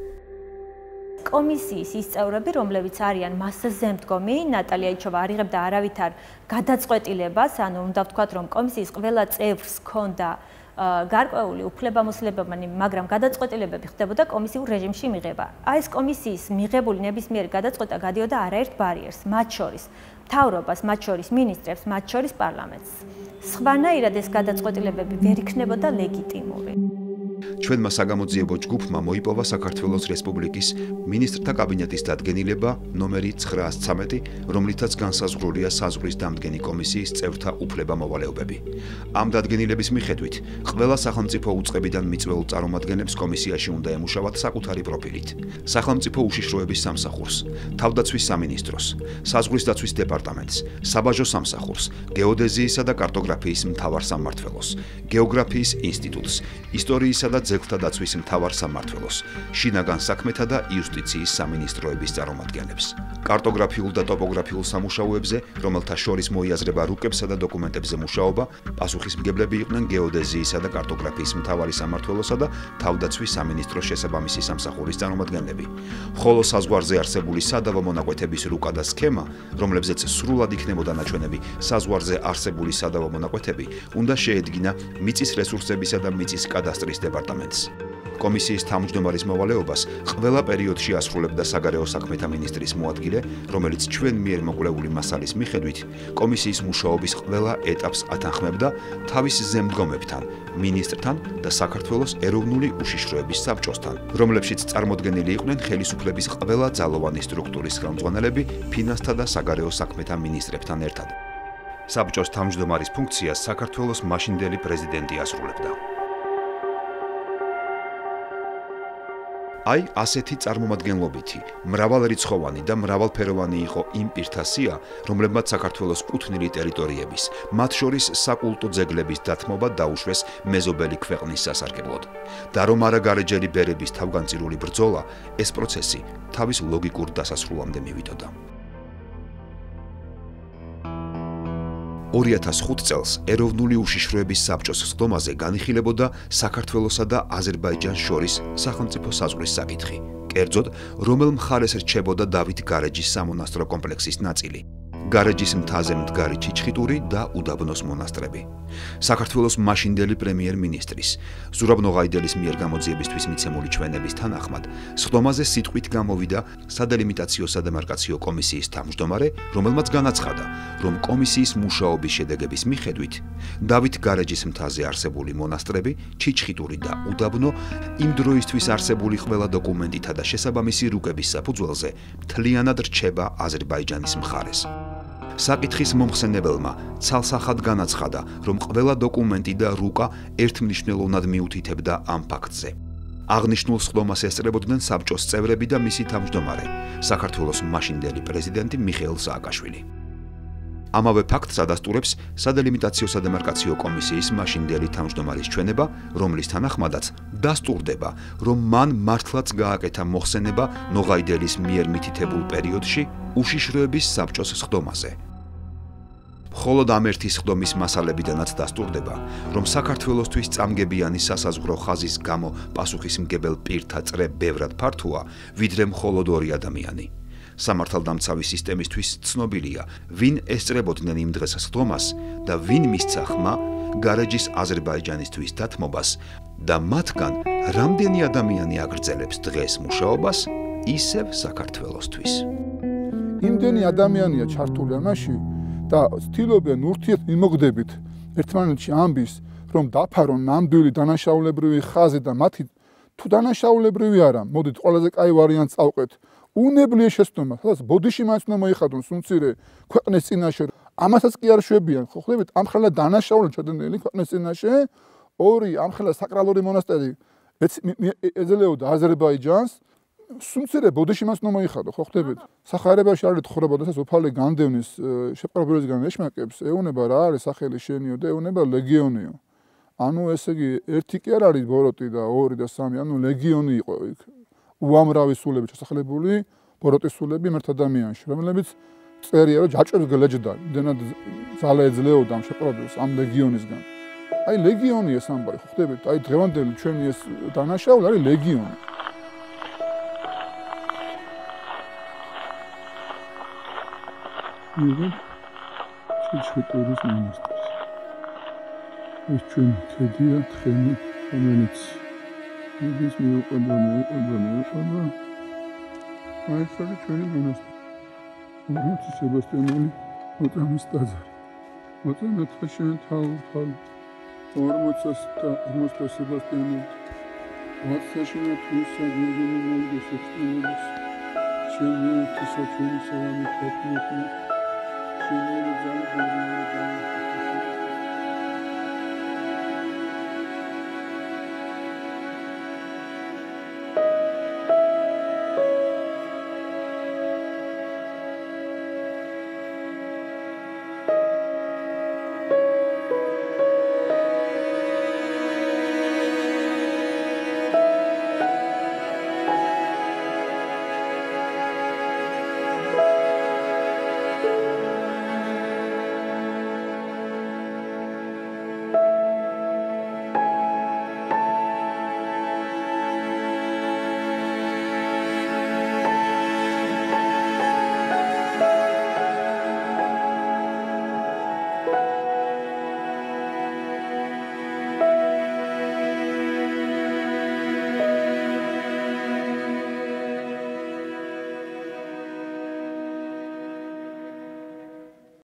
კომისიის ის წევრები, რომლებიც არიან მას ზემდგომი, ნატალია ილიჩოვა არ იღებდა არავითარ გადაწყვეტილებას, ანუ უნდა ვთქვათ, რომ კომისიის ყველა წევრს ჰქონდა გარკვეული უფლებამოსილებანი, მაგრამ გადაწყვეტილებები ხდებოდა კომისიურ რეჟიმში მიღება. აი ეს კომისიის მიღებული ნებისმიერი გადაწყვეტა გადიოდა არაერთ ბარიერს, მათ შორის მთავრობას, მათ შორის მინისტრებს, მათ შორის პარლამენტს. სხვანაირად ეს გადაწყვეტილებები ვერ იქნებოდა ლეგიტიმური. ჩვენმა საგამოძიებო ჯგუფმა მოიპოვა საქართველოს რესპუბლიკის მინისტრთა კაბინეტის დადგენილება ნომერი ცხრაას ცამეტი, რომლითაც განსაზღვრულია საზღვრის დამდგენი კომისიის წევრთა უფლება-მოვალეობები. ამ დადგენილების მიხედვით, ყველა სახელმწიფო უწყებიდან მიწვეულ წარმომადგენლებს კომისიაში უნდა ემუშავათ საკუთარი პროფილით. სახელმწიფო უშიშროების სამსახურს, თავდაცვის სამინისტროს, საზღვრის დაცვის დეპარტამენტს, საბაჟო სამსახურს, გეოდეზიისა და კარტოგრაფიის მთავარ სამმართველოს, გეოგრაფიის ინსტიტუტს, ისტორიისა და ძეგლთა დაცვის მთავარ სამმართველოს, შინაგან საქმეთა და იუსტიციის სამინისტროების წარმომადგენლებს. კარტოგრაფიულ და ტოპოგრაფიულ სამუშაოებზე, რომელთა შორის მოიაზრება რუკებსა და დოკუმენტებზე მუშაობა, პასუხისმგებლები იყვნენ გეოდეზიისა და კარტოგრაფიის მთავარი სამმართველოსა და თავდაცვის სამინისტროს შესაბამისი სამსახურის წარმომადგენლები. ხოლო საზღვარზე არსებული სადავო მონაკვეთების რუკა და სქემა, რომლებზეც სრულად იქნებოდა ნაჩვენები საზღვარზე არსებული სადავო მონაკვეთები, უნდა შეედგინა მიწის რესურსებისა და მიწის კადასტრის დეპარტამენტს. კომისიის თავმჯდომარის მოვალეობას ყველა პერიოდში ასრულებდა საგარეო საქმეთა მინისტრის მოადგილე, რომელიც ჩვენ მიერ მოკვლეული მასალის მიხედვით კომისიის მუშაობის ყველა ეტაპს ათანხმებდა თავის ზემდგომებთან, მინისტრთან და საქართველოს ეროვნული უშიშროების საბჭოსთან, რომლებშიც წარმოდგენილი იყვნენ ხელისუფლების ყველა ძალოვანი სტრუქტურის ხელმძღვანელები ფინანსთა და საგარეო საქმეთა მინისტრებთან ერთად. საბჭოს თავმჯდომარის ფუნქციას საქართველოს მაშინდელი პრეზიდენტი ასრულებდა. აი ასეთი წარმომადგენლობითი, მრავალრიცხოვანი და მრავალფეროვანი იყო იმ პირთა სია, რომლებმაც საქართველოს კუთვნილი ტერიტორიების, მათ შორის საკულტო ძეგლების დათმობა დაუშვეს მეზობელი ქვეყნის სასარგებლოდ. და რომ არა გარეჯელი ბერების თავგანწირული ბრძოლა, ეს პროცესი თავის ლოგიკურ დასასრულამდე მივიდოდა. ორი ათას ხუთი წელს ეროვნული უშიშროების საბჭოს სხდომაზე განიხილებოდა საქართველოსა და აზერბაიჯანს შორის სახელმწიფო საზღვრის საკითხი, კერძოდ, რომელ მხარეს რჩებოდა დავით გარეჯის სამონასტრო კომპლექსის ნაწილი. გარეჯის მთაზე მდგარი ჩიჩხიტური და უდაბნოს მონასტრები. საქართველოს მაშინდელი პრემიერ-მინისტრის ზურაბ ნოღაიდელის მიერ გამოძიებისთვის მიცემული ჩვენების თანახმად, სხდომაზე სიტყვით გამოვიდა სადელიმიტაციო სადემარკაციო კომისიის თავმჯდომარე, რომელმაც განაცხადა, რომ კომისიის მუშაობის შედეგების მიხედვით, დავით გარეჯის მთაზე არსებული მონასტრები, ჩიჩხიტური და უდაბნო იმ დროისთვის არსებული ყველა დოკუმენტითა და შესაბამისი რუკების საფუძველზე მთლიანად რჩება აზერბაიჯანის მხარეს. საკითხის მომხსენებელმა ცალსახად განაცხადა, რომ ყველა დოკუმენტი და რუკა ერთმნიშვნელოვნად მიუთითებდა ამ ფაქტზე. აღნიშნულ სხდომას ესწრებოდნენ საბჭოს წევრები და მისი თავმჯდომარე, საქართველოს მაშინდელი პრეზიდენტი მიხეილ სააკაშვილი. ამავე ფაქტს ადასტურებს სადელიმიტაციო სადემარკაციო კომისიის მაშინდელი თავმჯდომარის ჩვენება, რომლის თანახმადაც დასტურდება, რომ მან მართლაც გააკეთა მოხსენება ნოღაიდელის მიერ მითითებულ პერიოდში უშიშროების საბჭოს სხდომაზე. მხოლოდ ამ ერთი სხდომის მასალებიდანაც დასტურდება, რომ საქართველოსთვის წამგებიანი სასაზღვრო ხაზის გამო პასუხისმგებელ პირთა წრე ბევრად ფართოა, ვიდრე მხოლოდ ორი ადამიანი. სამართალდამცავი სისტემისთვის ცნობილია, ვინ ესწრებოდნენ იმ დღეს სხდომას და ვინ მისცა ხმა გარეჯის აზერბაიჯანისთვის დათმობას და მათგან რამდენი ადამიანი აგრძელებს დღეს მუშაობას ისევ საქართველოსთვის. იმდენი ადამიანია ჩართული ამაში და ცდილობენ ურთიერთ მიმოგდებით ერთმანეთში ამბის, რომ დაფარონ ნამდვილი დანაშაულებრივი ხაზი და მათი თუ დანაშაულებრივი არა, მოდით ყველაზე კაი ვარიანტს წავყეთ. უნებლიე შეცდომა, სადაც ბოდიში მაინც უნდა მოიხადონ სუნცირე ქვეყნის წინაშე. ამასაც კი არ შვებიან, ხო ხვდებით, ამხელა დანაშაული ჩადენილი ქვეყნის წინაშე, ორი ამხელა საკრალური მონასტერი ეძლეოდა აზერბაიჯანს, სუნცირე ბოდიში მაინც უნდა მოიხადო, ხო ხვდებით. სახარებაში არის თხრობა, როდესაც უფალი განდევნის შეპყრობილისგან ეშმაკებს, ეუნება რა არის სახელი შენიო და ეუნება ლეგიონიო. ანუ ესე იგი ერთი კი არ არის ბოროტი და ორი და სამი, ანუ ლეგიონი იყო იქ. უამრავი სულები ჩასახლებული ბოროტის სულები ერთ ადამიანში, რომლებიც წერია, რომ ჯაჭვებს გლეჯდა, იმდენად ძალა ეძლეოდა ამ შეპყრობილს ამ ლეგიონისგან. აი ლეგიონი ეს ამბავი, ხო ხვდებით? აი დღევანდელი ჩვენი ეს დანაშაული არის ლეგიონი. იგივე ჩიჩხეტურის მონასტერი. ეს ჩვენი ქედია, თხემი, რომელიც ის მიუყვება, მიუყვება, მიუყვება. აი ეს არის ჩვენი მონასტერი. მოწამე სებასტიანელი, მოწამე სტაძარი. მოწამე თხაშენ თავ-თავ. ორმოცას და ორმოცას სებასტიანელი. ვაცაშენა თუსა გეგმებული სექსტილის. ჩვენი თისა ჩვენი სალამი ქოთმოთმო. ჩვენი ძალა